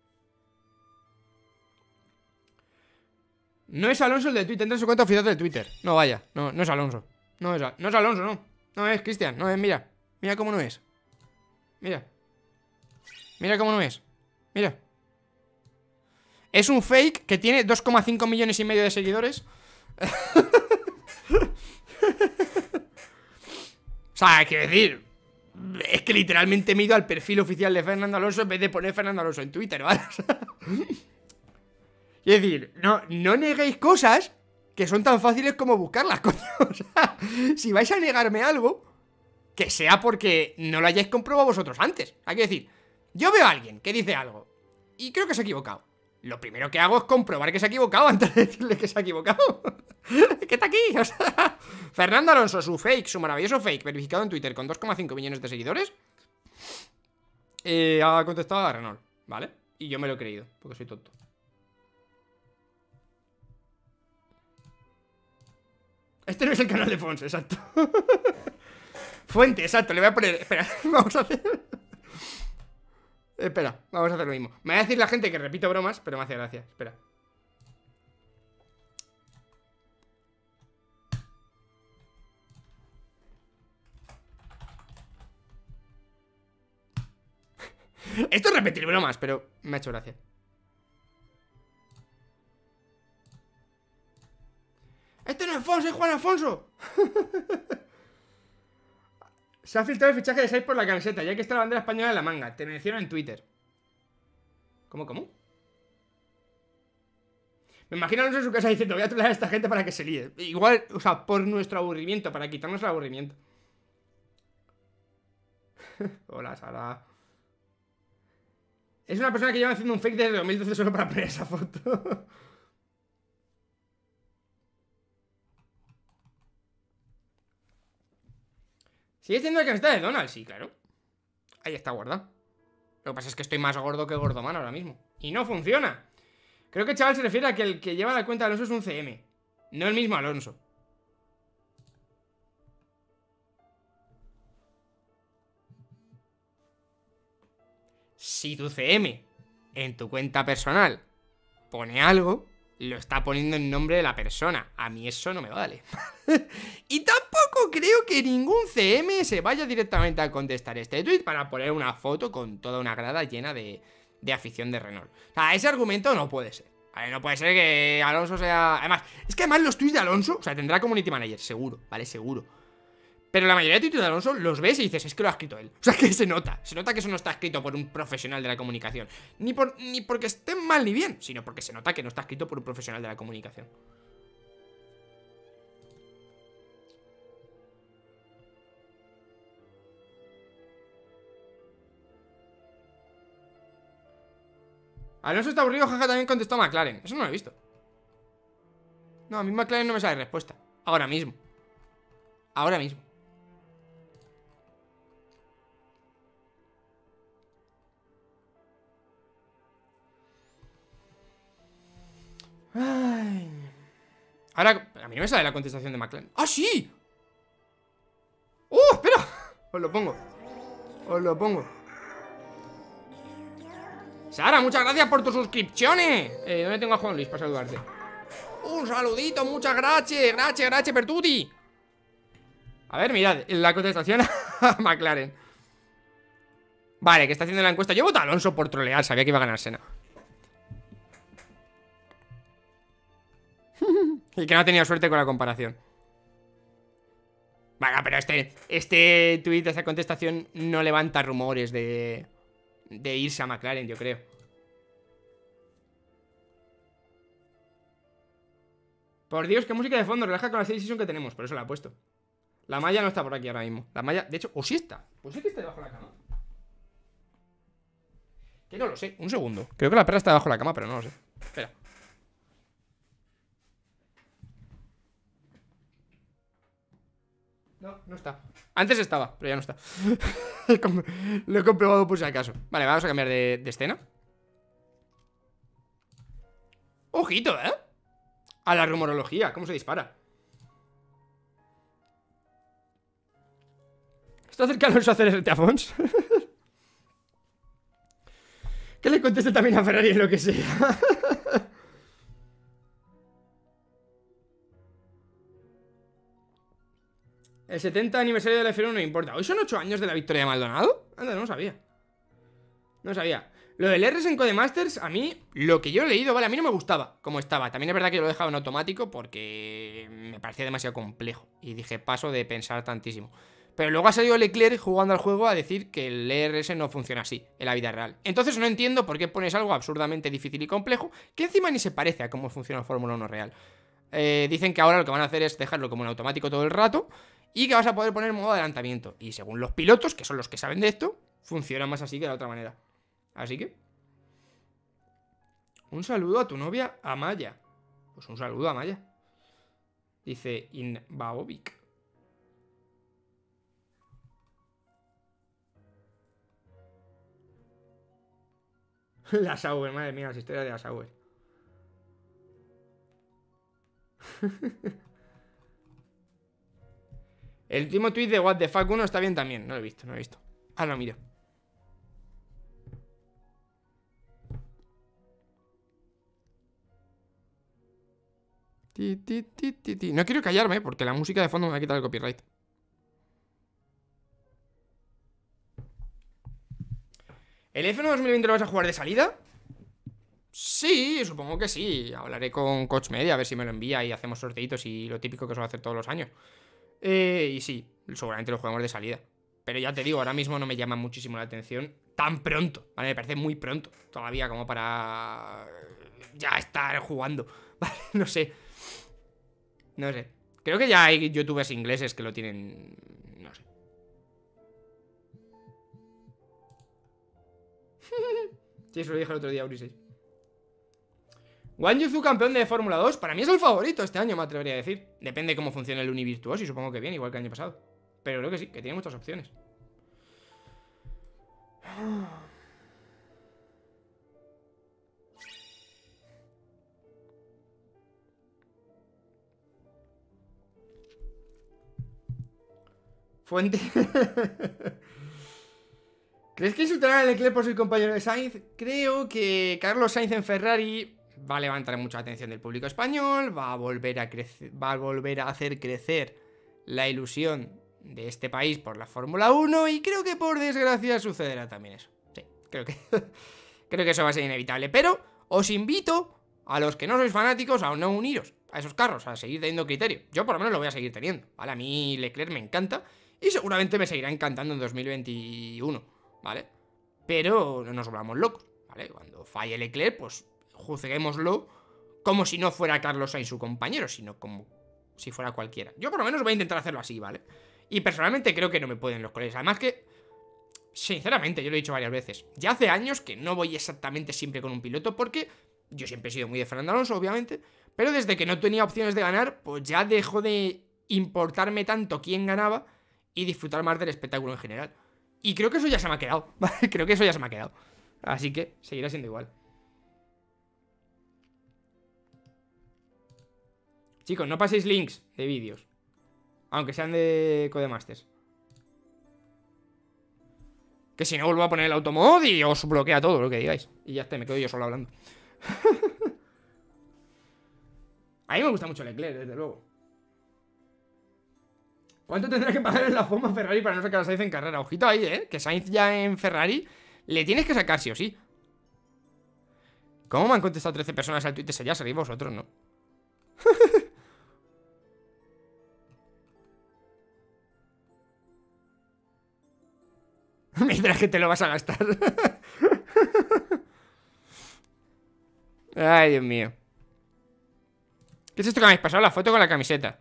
No es Alonso el de Twitter, entra en su cuenta oficial del Twitter. No, vaya, no, no es Alonso. No es, no es Alonso, no. No es Cristian, no es, mira. Mira cómo no es. Mira. Mira cómo no es. Mira. Es un fake que tiene dos coma cinco millones y medio de seguidores. O sea, quiero decir, es que literalmente me he ido al perfil oficial de Fernando Alonso en vez de poner Fernando Alonso en Twitter, ¿vale? O sea, es decir, no, no neguéis cosas que son tan fáciles como buscarlas, coño. O sea, si vais a negarme algo, que sea porque no lo hayáis comprobado vosotros antes. Hay que decir, yo veo a alguien que dice algo y creo que se ha equivocado. Lo primero que hago es comprobar que se ha equivocado antes de decirle que se ha equivocado. ¿Qué está aquí? O sea, Fernando Alonso, su fake, su maravilloso fake, verificado en Twitter con dos coma cinco millones de seguidores, eh, ha contestado a Renault, ¿vale? Y yo me lo he creído, porque soy tonto. Este no es el canal de Fons, exacto. Fuente, exacto, le voy a poner... Espera, vamos a hacer... Espera, vamos a hacer lo mismo. Me va a decir la gente que repito bromas, pero me hace gracia. Espera. Esto es repetir bromas, pero me ha hecho gracia. Este no es Fons, es Juan Alfonso. Se ha filtrado el fichaje de Sainz por la camiseta, ya que está la bandera española en la manga. Te menciono en Twitter. ¿Cómo, cómo? Me imagino a Alonso en su casa diciendo, voy a trolear a esta gente para que se líe. Igual, o sea, por nuestro aburrimiento, para quitarnos el aburrimiento. Hola, Sara. Es una persona que lleva haciendo un fake desde dos mil doce solo para poner esa foto. ¿Sigues teniendo la camiseta de Donald? Sí, claro. Ahí está guardada. Lo que pasa es que estoy más gordo que Gordoman ahora mismo. Y no funciona. Creo que el chaval se refiere a que el que lleva la cuenta de Alonso es un C M. No el mismo Alonso. Si tu C M en tu cuenta personal pone algo, lo está poniendo en nombre de la persona. A mí eso no me vale. Y tampoco creo que ningún C M se vaya directamente a contestar este tweet para poner una foto con toda una grada llena de, de afición de Renault. O sea, ese argumento no puede ser. Vale, no puede ser que Alonso sea... Además, es que además los tweets de Alonso, o sea, tendrá community manager, seguro, ¿vale? Seguro. Pero la mayoría de tweets de Alonso los ves y dices, es que lo ha escrito él. O sea, que se nota. Se nota que eso no está escrito por un profesional de la comunicación. Ni, por, ni porque esté mal ni bien, sino porque se nota que no está escrito por un profesional de la comunicación. Alonso está aburrido, jaja, también contestó a McLaren. Eso no lo he visto. No, a mí McLaren no me sale respuesta. Ahora mismo. Ahora mismo. Ay. Ahora, a mí no me sale la contestación de McLaren. ¡Ah, sí! ¡Oh, espera! Os lo pongo. Os lo pongo. Sara, muchas gracias por tus suscripciones. Eh, ¿dónde tengo a Juan Luis para saludarte? Un saludito, muchas gracias. Gracias, gracias per tutti. A ver, mirad, la contestación a McLaren. Vale, que está haciendo la encuesta. Yo voto a Alonso por trolear, sabía que iba a ganar Senna. Y que no ha tenido suerte con la comparación. Bueno, pero este Este tweet, esta contestación no levanta rumores de De irse a McLaren, yo creo. Por Dios, qué música de fondo. Relaja con la serie season que tenemos. Por eso la he puesto. La malla no está por aquí ahora mismo. La malla, de hecho, o sí está. Pues sí que está debajo de la cama. Que no lo sé, un segundo. Creo que la perra está debajo de la cama, pero no lo sé. Espera. No, no está. Antes estaba, pero ya no está. Lo he comprobado por si acaso. Vale, vamos a cambiar de, de escena. Ojito, ¿eh? A la rumorología, ¿cómo se dispara? ¿Está cerca Alonso a hacer el Afons? Que le conteste también a Ferrari en lo que sea. El setenta aniversario de la F uno no importa. ¿Hoy son ocho años de la victoria de Maldonado? Anda, no sabía. No sabía. Lo del R S en Codemasters, a mí, lo que yo he leído, vale, a mí no me gustaba como estaba. También es verdad que yo lo he dejado en automático porque me parecía demasiado complejo. Y dije, paso de pensar tantísimo. Pero luego ha salido Leclerc jugando al juego a decir que el R S no funciona así en la vida real. Entonces no entiendo por qué pones algo absurdamente difícil y complejo que encima ni se parece a cómo funciona la Fórmula uno real. Eh, dicen que ahora lo que van a hacer es dejarlo como en automático todo el rato y que vas a poder poner modo adelantamiento. Y según los pilotos, que son los que saben de esto, funciona más así que de otra manera. Así que... un saludo a tu novia Amaya. Pues un saludo a Amaya. Dice Inbaovic. La Sauber, madre mía, las historias de la Sauber. El último tweet de What the fuck uno está bien también. No lo he visto, no lo he visto. Ah, no, mira. Ti, ti, ti, ti, ti. No quiero callarme porque la música de fondo me va a quitar el copyright. ¿El F uno dos mil veinte lo vas a jugar de salida? Sí, supongo que sí. Hablaré con Coach Media a ver si me lo envía y hacemos sorteitos y lo típico que suelo hacer todos los años. Eh, y sí, seguramente lo jugamos de salida. Pero ya te digo, ahora mismo no me llama muchísimo la atención tan pronto, ¿vale? Me parece muy pronto todavía como para ya estar jugando, ¿vale? No sé. No sé. Creo que ya hay youtubers ingleses que lo tienen... no sé. Sí, eso lo dije el otro día, Ulises. Wang Yuzu campeón de Fórmula dos. Para mí es el favorito este año, me atrevería a decir. Depende de cómo funcione el Univirtuoso y supongo que bien, igual que el año pasado. Pero creo que sí, que tiene muchas opciones. Fuente. ¿Crees que insultarán a Leclerc por ser compañero de Sainz? Creo que Carlos Sainz en Ferrari va a levantar mucha atención del público español, va a volver a crecer, va a volver a hacer crecer la ilusión de este país por la Fórmula uno y creo que por desgracia sucederá también eso. Sí, creo que creo que eso va a ser inevitable, pero os invito a los que no sois fanáticos a no uniros a esos carros, a seguir teniendo criterio. Yo por lo menos lo voy a seguir teniendo, ¿vale? A mí Leclerc me encanta y seguramente me seguirá encantando en dos mil veintiuno, ¿vale? Pero no nos volvamos locos, ¿vale? Cuando falle Leclerc, pues juzguémoslo como si no fuera Carlos Sainz su compañero, sino como si fuera cualquiera. Yo por lo menos voy a intentar hacerlo así, ¿vale? Y personalmente creo que no me pueden los colegas. Además que, sinceramente, yo lo he dicho varias veces, ya hace años que no voy exactamente siempre con un piloto porque yo siempre he sido muy de Fernando Alonso, obviamente, pero desde que no tenía opciones de ganar, pues ya dejó de importarme tanto quién ganaba y disfrutar más del espectáculo en general. Y creo que eso ya se me ha quedado, ¿vale? Creo que eso ya se me ha quedado. Así que seguirá siendo igual. Chicos, no paséis links de vídeos, aunque sean de Codemasters, que si no vuelvo a poner el automod y os bloquea todo lo que digáis. Y ya está, me quedo yo solo hablando. A mí me gusta mucho Leclerc, desde luego. ¿Cuánto tendrá que pagar en la FOMA Ferrari para no sacar a Sainz en carrera? Ojito ahí, ¿eh? Que Sainz ya en Ferrari le tienes que sacar sí o sí. ¿Cómo me han contestado trece personas al tweet ese? Ya sabéis vosotros, ¿no? Mientras que te lo vas a gastar. Ay, Dios mío. ¿Qué es esto que me habéis pasado? La foto con la camiseta.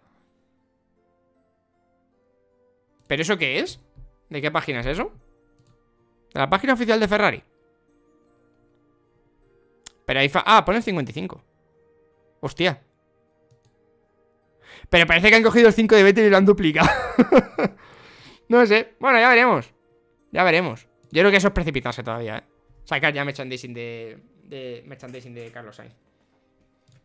¿Pero eso qué es? ¿De qué página es eso? De la página oficial de Ferrari. Pero ahí fa... Ah, pone el cincuenta y cinco. Hostia. Pero parece que han cogido el cinco de Vettel y lo han duplicado. No sé. Bueno, ya veremos. Ya veremos. Yo creo que eso es precipitarse todavía, ¿eh? Sacar ya merchandising de... de merchandising de Carlos Sainz.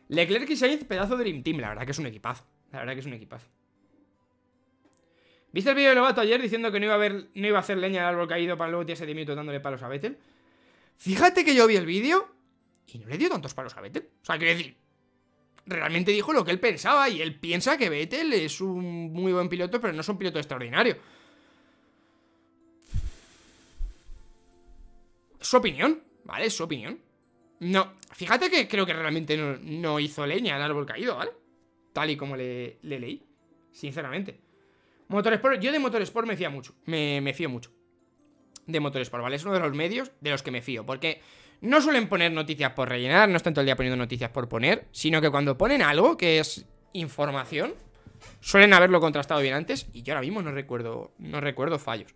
Leclerc y Sainz, pedazo de Dream Team. La verdad que es un equipazo. La verdad que es un equipazo. ¿Viste el vídeo de Lobato ayer diciendo que no iba a haber, no iba a hacer leña al árbol caído para luego tirarse de minutos dándole palos a Vettel? Fíjate que yo vi el vídeo y no le dio tantos palos a Vettel. O sea, quiero decir, realmente dijo lo que él pensaba y él piensa que Vettel es un muy buen piloto, pero no es un piloto extraordinario. Es su opinión, ¿vale? Es su opinión. No, fíjate que creo que realmente no, no hizo leña al árbol caído, ¿vale? Tal y como le, le leí, sinceramente. Motorsport, yo de Motorsport me fío mucho. Me, me fío mucho de Motorsport, ¿vale? Es uno de los medios de los que me fío. Porque no suelen poner noticias por rellenar. No están todo el día poniendo noticias por poner. Sino que cuando ponen algo que es información, suelen haberlo contrastado bien antes. Y yo ahora mismo no recuerdo, no recuerdo fallos.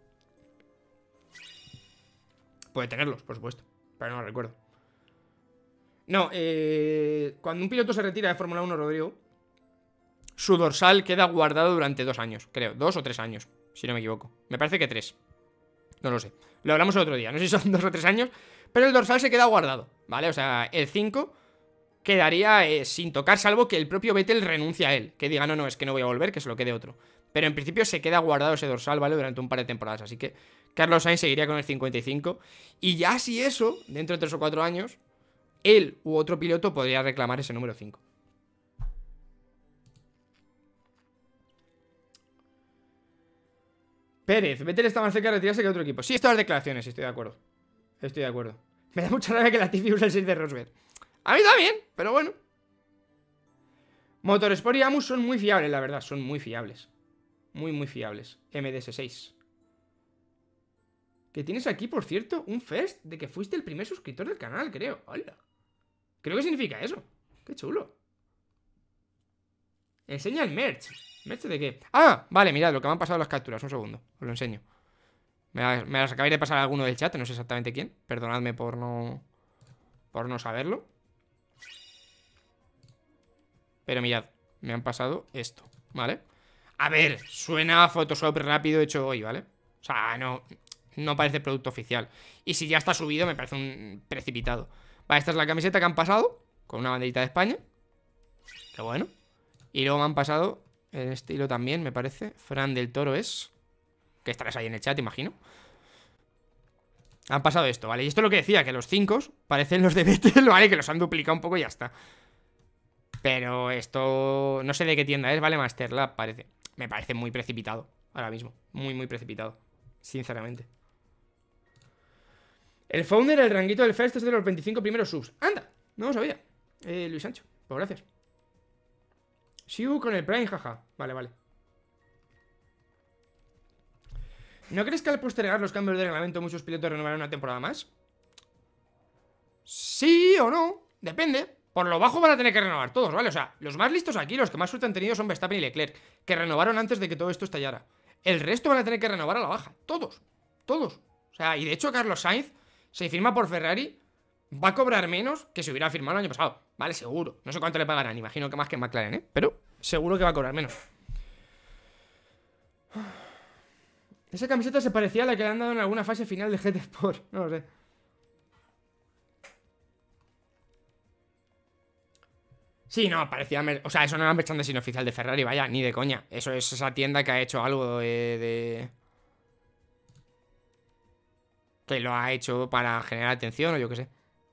Puede tenerlos, por supuesto, pero no recuerdo. No, eh, cuando un piloto se retira de Fórmula uno, Rodrigo, su dorsal queda guardado durante dos años, creo, dos o tres años, si no me equivoco. Me parece que tres. No lo sé. Lo hablamos el otro día, no sé si son dos o tres años, pero el dorsal se queda guardado, ¿vale? O sea, el cinco quedaría eh, sin tocar, salvo que el propio Vettel renuncie a él. Que diga, no, no, es que no voy a volver, que se lo quede otro. Pero en principio se queda guardado ese dorsal, ¿vale? Durante un par de temporadas, así que Carlos Sainz seguiría con el cincuenta y cinco. Y ya si eso, dentro de tres o cuatro años, él u otro piloto podría reclamar ese número cinco. Pérez, Vettel está más cerca de retirarse que otro equipo. Sí, estas declaraciones, estoy de acuerdo. Estoy de acuerdo. Me da mucha rabia que la Tiffy use el seis de Rosberg. A mí también, pero bueno. Motorsport y Amus son muy fiables, la verdad. Son muy fiables. Muy, muy fiables. M D S seis. Que tienes aquí, por cierto, un first de que fuiste el primer suscriptor del canal, creo. Hola. Creo que significa eso. Qué chulo. Enseña el merch. ¿Merch de qué? Ah, vale, mirad lo que me han pasado las capturas. Un segundo, os lo enseño. Me, la, me las acabáis de pasar a alguno del chat, no sé exactamente quién. Perdonadme por no... Por no saberlo. Pero mirad, me han pasado esto, ¿vale? A ver, suena a Photoshop rápido hecho hoy, ¿vale? O sea, no... No parece producto oficial. Y si ya está subido, me parece un precipitado. Vale, esta es la camiseta que han pasado, con una banderita de España. Qué bueno. Y luego me han pasado el estilo también, me parece. Fran del Toro es. Que estarás ahí en el chat, imagino. Han pasado esto, ¿vale? Y esto es lo que decía, que los cinco parecen los de Vettel, ¿vale? Que los han duplicado un poco y ya está. Pero esto... No sé de qué tienda es, ¿vale? Masterlab parece. Me parece muy precipitado ahora mismo. Muy, muy precipitado. Sinceramente. El founder, el ranguito del first es de los veinticinco primeros subs. ¡Anda! No lo sabía. Eh, Luis Sancho, pues gracias. Siu con el Prime, jaja. Vale, vale. ¿No crees que al postergar los cambios de reglamento muchos pilotos renovarán una temporada más? Sí o no, depende. Por lo bajo van a tener que renovar todos, ¿vale? O sea, los más listos aquí, los que más suerte han tenido son Verstappen y Leclerc, que renovaron antes de que todo esto estallara. El resto van a tener que renovar a la baja. Todos, todos. O sea, y de hecho Carlos Sainz se firma por Ferrari, va a cobrar menos que si hubiera firmado el año pasado. Vale, seguro. No sé cuánto le pagarán, imagino que más que en McLaren, ¿eh? Pero seguro que va a cobrar menos. Esa camiseta se parecía a la que le han dado en alguna fase final de G T Sport. No lo sé. Sí, no, parecía... O sea, eso no era merchandising oficial de Ferrari, vaya, ni de coña. Eso es esa tienda que ha hecho algo de... de... que lo ha hecho para generar atención o yo qué sé.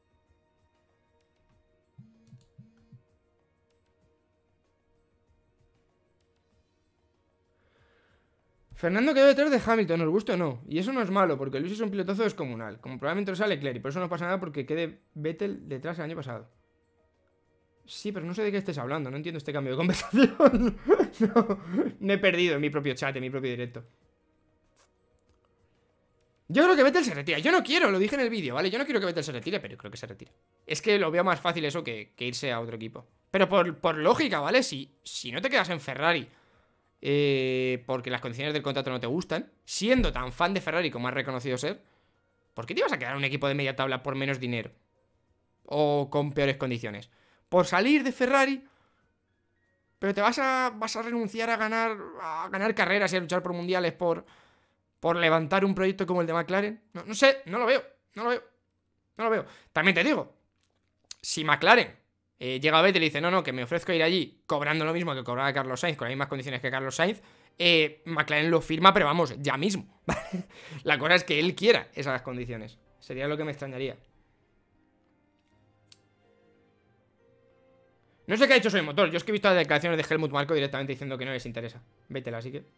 Fernando quedó detrás de Hamilton, ¿nos gusta o no? Y eso no es malo, porque Luis es un pilotazo descomunal. Como probablemente lo sea Leclerc, y por eso no pasa nada porque quede Vettel detrás el año pasado. Sí, pero no sé de qué estés hablando, no entiendo este cambio de conversación. No, me he perdido en mi propio chat, en mi propio directo. Yo creo que Vettel se retira. Yo no quiero, lo dije en el vídeo, ¿vale? Yo no quiero que Vettel se retire, pero creo que se retira. Es que lo veo más fácil eso que, que irse a otro equipo. Pero por, por lógica, ¿vale? Si, si no te quedas en Ferrari eh, porque las condiciones del contrato no te gustan, siendo tan fan de Ferrari como has reconocido ser, ¿por qué te ibas a quedar en un equipo de media tabla por menos dinero? O con peores condiciones. Por salir de Ferrari, pero te vas a, vas a renunciar a ganar, a ganar carreras y a luchar por mundiales por... Por levantar un proyecto como el de McLaren. No, no sé, no lo veo, no lo veo. No lo veo. También te digo, si McLaren eh, llega Vettel y dice, no, no, que me ofrezco a ir allí cobrando lo mismo que cobraba Carlos Sainz, con las mismas condiciones que Carlos Sainz, eh, McLaren lo firma, pero vamos, ya mismo, ¿vale? La cosa es que él quiera esas condiciones. Sería lo que me extrañaría. No sé qué ha hecho sobre el motor. Yo es que he visto las declaraciones de Helmut Marko directamente diciendo que no les interesa. Vétela, así que...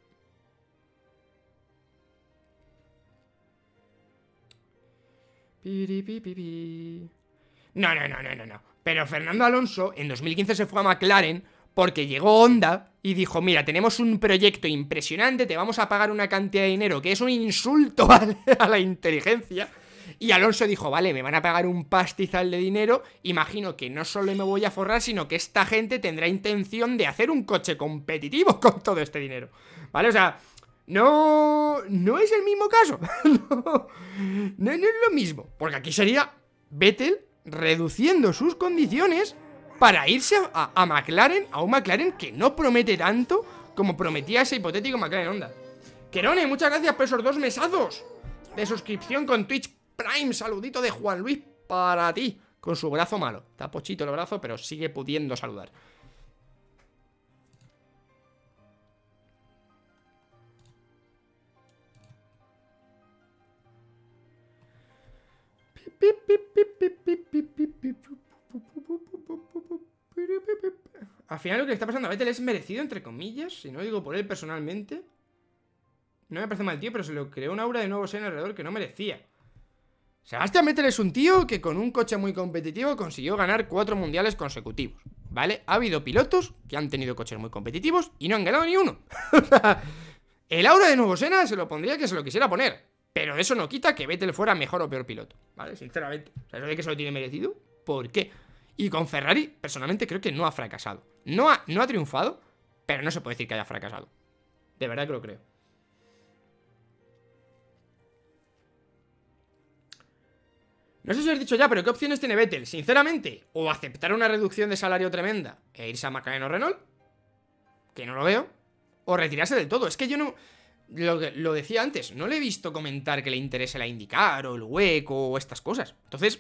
No, no, no, no, no, no. Pero Fernando Alonso en dos mil quince se fue a McLaren porque llegó Honda y dijo, mira, tenemos un proyecto impresionante, te vamos a pagar una cantidad de dinero que es un insulto a la inteligencia. Y Alonso dijo, vale, me van a pagar un pastizal de dinero, imagino que no solo me voy a forrar, sino que esta gente tendrá intención de hacer un coche competitivo con todo este dinero, ¿vale? O sea, no, no es el mismo caso. no, no, no es lo mismo, porque aquí sería Vettel reduciendo sus condiciones para irse a, a McLaren, a un McLaren que no promete tanto como prometía ese hipotético McLaren Honda. Querone, muchas gracias por esos dos mesazos de suscripción con Twitch Prime. Saludito de Juan Luis para ti, con su brazo malo. Está pochito el brazo, pero sigue pudiendo saludar. Al final lo que le está pasando a Vettel es merecido, entre comillas, si no digo por él personalmente. No me parece mal tío, pero se lo creó una aura de nuevo ser alrededor que no merecía. Sebastián Vettel es un tío que con un coche muy competitivo consiguió ganar cuatro mundiales consecutivos, ¿vale? Ha habido pilotos que han tenido coches muy competitivos y no han ganado ni uno. O sea, el aura de nuevo Senna se lo pondría que se lo quisiera poner, pero eso no quita que Vettel fuera mejor o peor piloto, ¿vale? Sinceramente. O sea, eso de que se lo tiene merecido, ¿por qué? Y con Ferrari, personalmente creo que no ha fracasado. No ha, no ha triunfado, pero no se puede decir que haya fracasado. De verdad que lo creo. No sé si os he dicho ya, pero ¿qué opciones tiene Vettel? Sinceramente, o aceptar una reducción de salario tremenda e irse a McLaren o Renault, que no lo veo, o retirarse del todo. Es que yo no... Lo, lo decía antes, no le he visto comentar que le interese la IndyCar o el hueco o estas cosas. Entonces...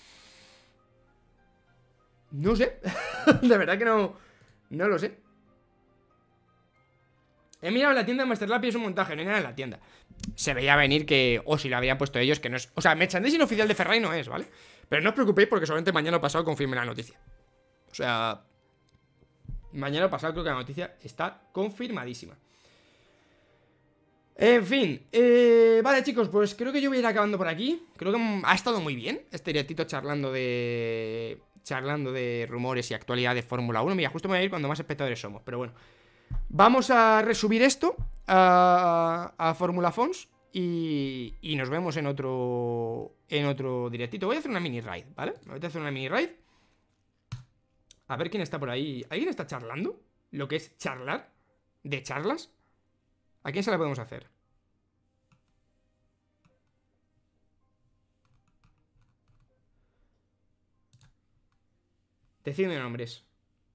No sé. De verdad que no... No lo sé. He mirado en la tienda de Masterlab y es un montaje, no hay nada en la tienda. Se veía venir que, o si lo habían puesto ellos, que no es... O sea, merchandising oficial de Ferrari no es, ¿vale? Pero no os preocupéis porque solamente mañana pasado confirme la noticia. O sea... Mañana pasado creo que la noticia está confirmadísima. En fin, eh, vale chicos, pues creo que yo voy a ir acabando por aquí. Creo que ha estado muy bien este directito charlando de... Charlando de rumores y actualidad de Fórmula uno. Mira, justo me voy a ir cuando más espectadores somos, pero bueno. Vamos a resubir esto a, a Fórmula Fons y, y nos vemos en otro en otro directito. Voy a hacer una mini raid, ¿vale? Me voy a hacer una mini raid. A ver quién está por ahí. ¿Alguien está charlando? Lo que es charlar. ¿De charlas? ¿A quién se la podemos hacer? Decidme nombres.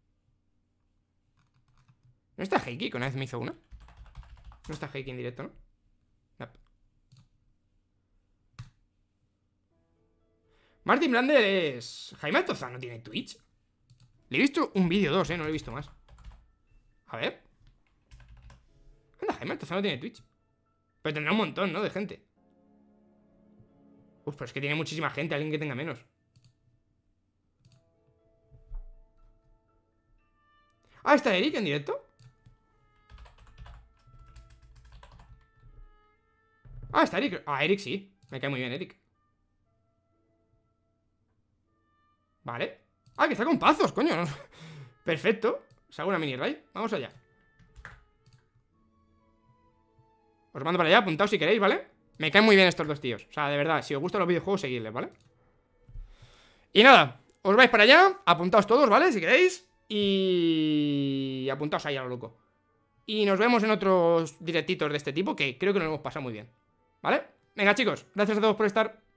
¿No está Heiki? Que una vez me hizo una. No está Heiki en directo, ¿no? No. Martin Blander es... ¿Jaime Altozano tiene Twitch? Le he visto un vídeo dos, eh, no lo he visto más. A ver. Anda, Jaime Altozano tiene Twitch. Pero tendrá un montón, ¿no? De gente. Uf, pero es que tiene muchísima gente. Alguien que tenga menos. Ah, ¿está Eric en directo? Ah, está Eric. Ah, Eric sí. Me cae muy bien, Eric. Vale. Ah, que está con Pazos, coño. Perfecto. Os hago una mini raid. Vamos allá. Os mando para allá, apuntaos si queréis, ¿vale? Me caen muy bien estos dos tíos. O sea, de verdad, si os gustan los videojuegos, seguidles, ¿vale? Y nada, os vais para allá. Apuntaos todos, ¿vale? Si queréis. Y... apuntaos ahí a lo loco. Y nos vemos en otros directitos de este tipo, que creo que nos hemos pasado muy bien, ¿vale? Venga chicos, gracias a todos por estar.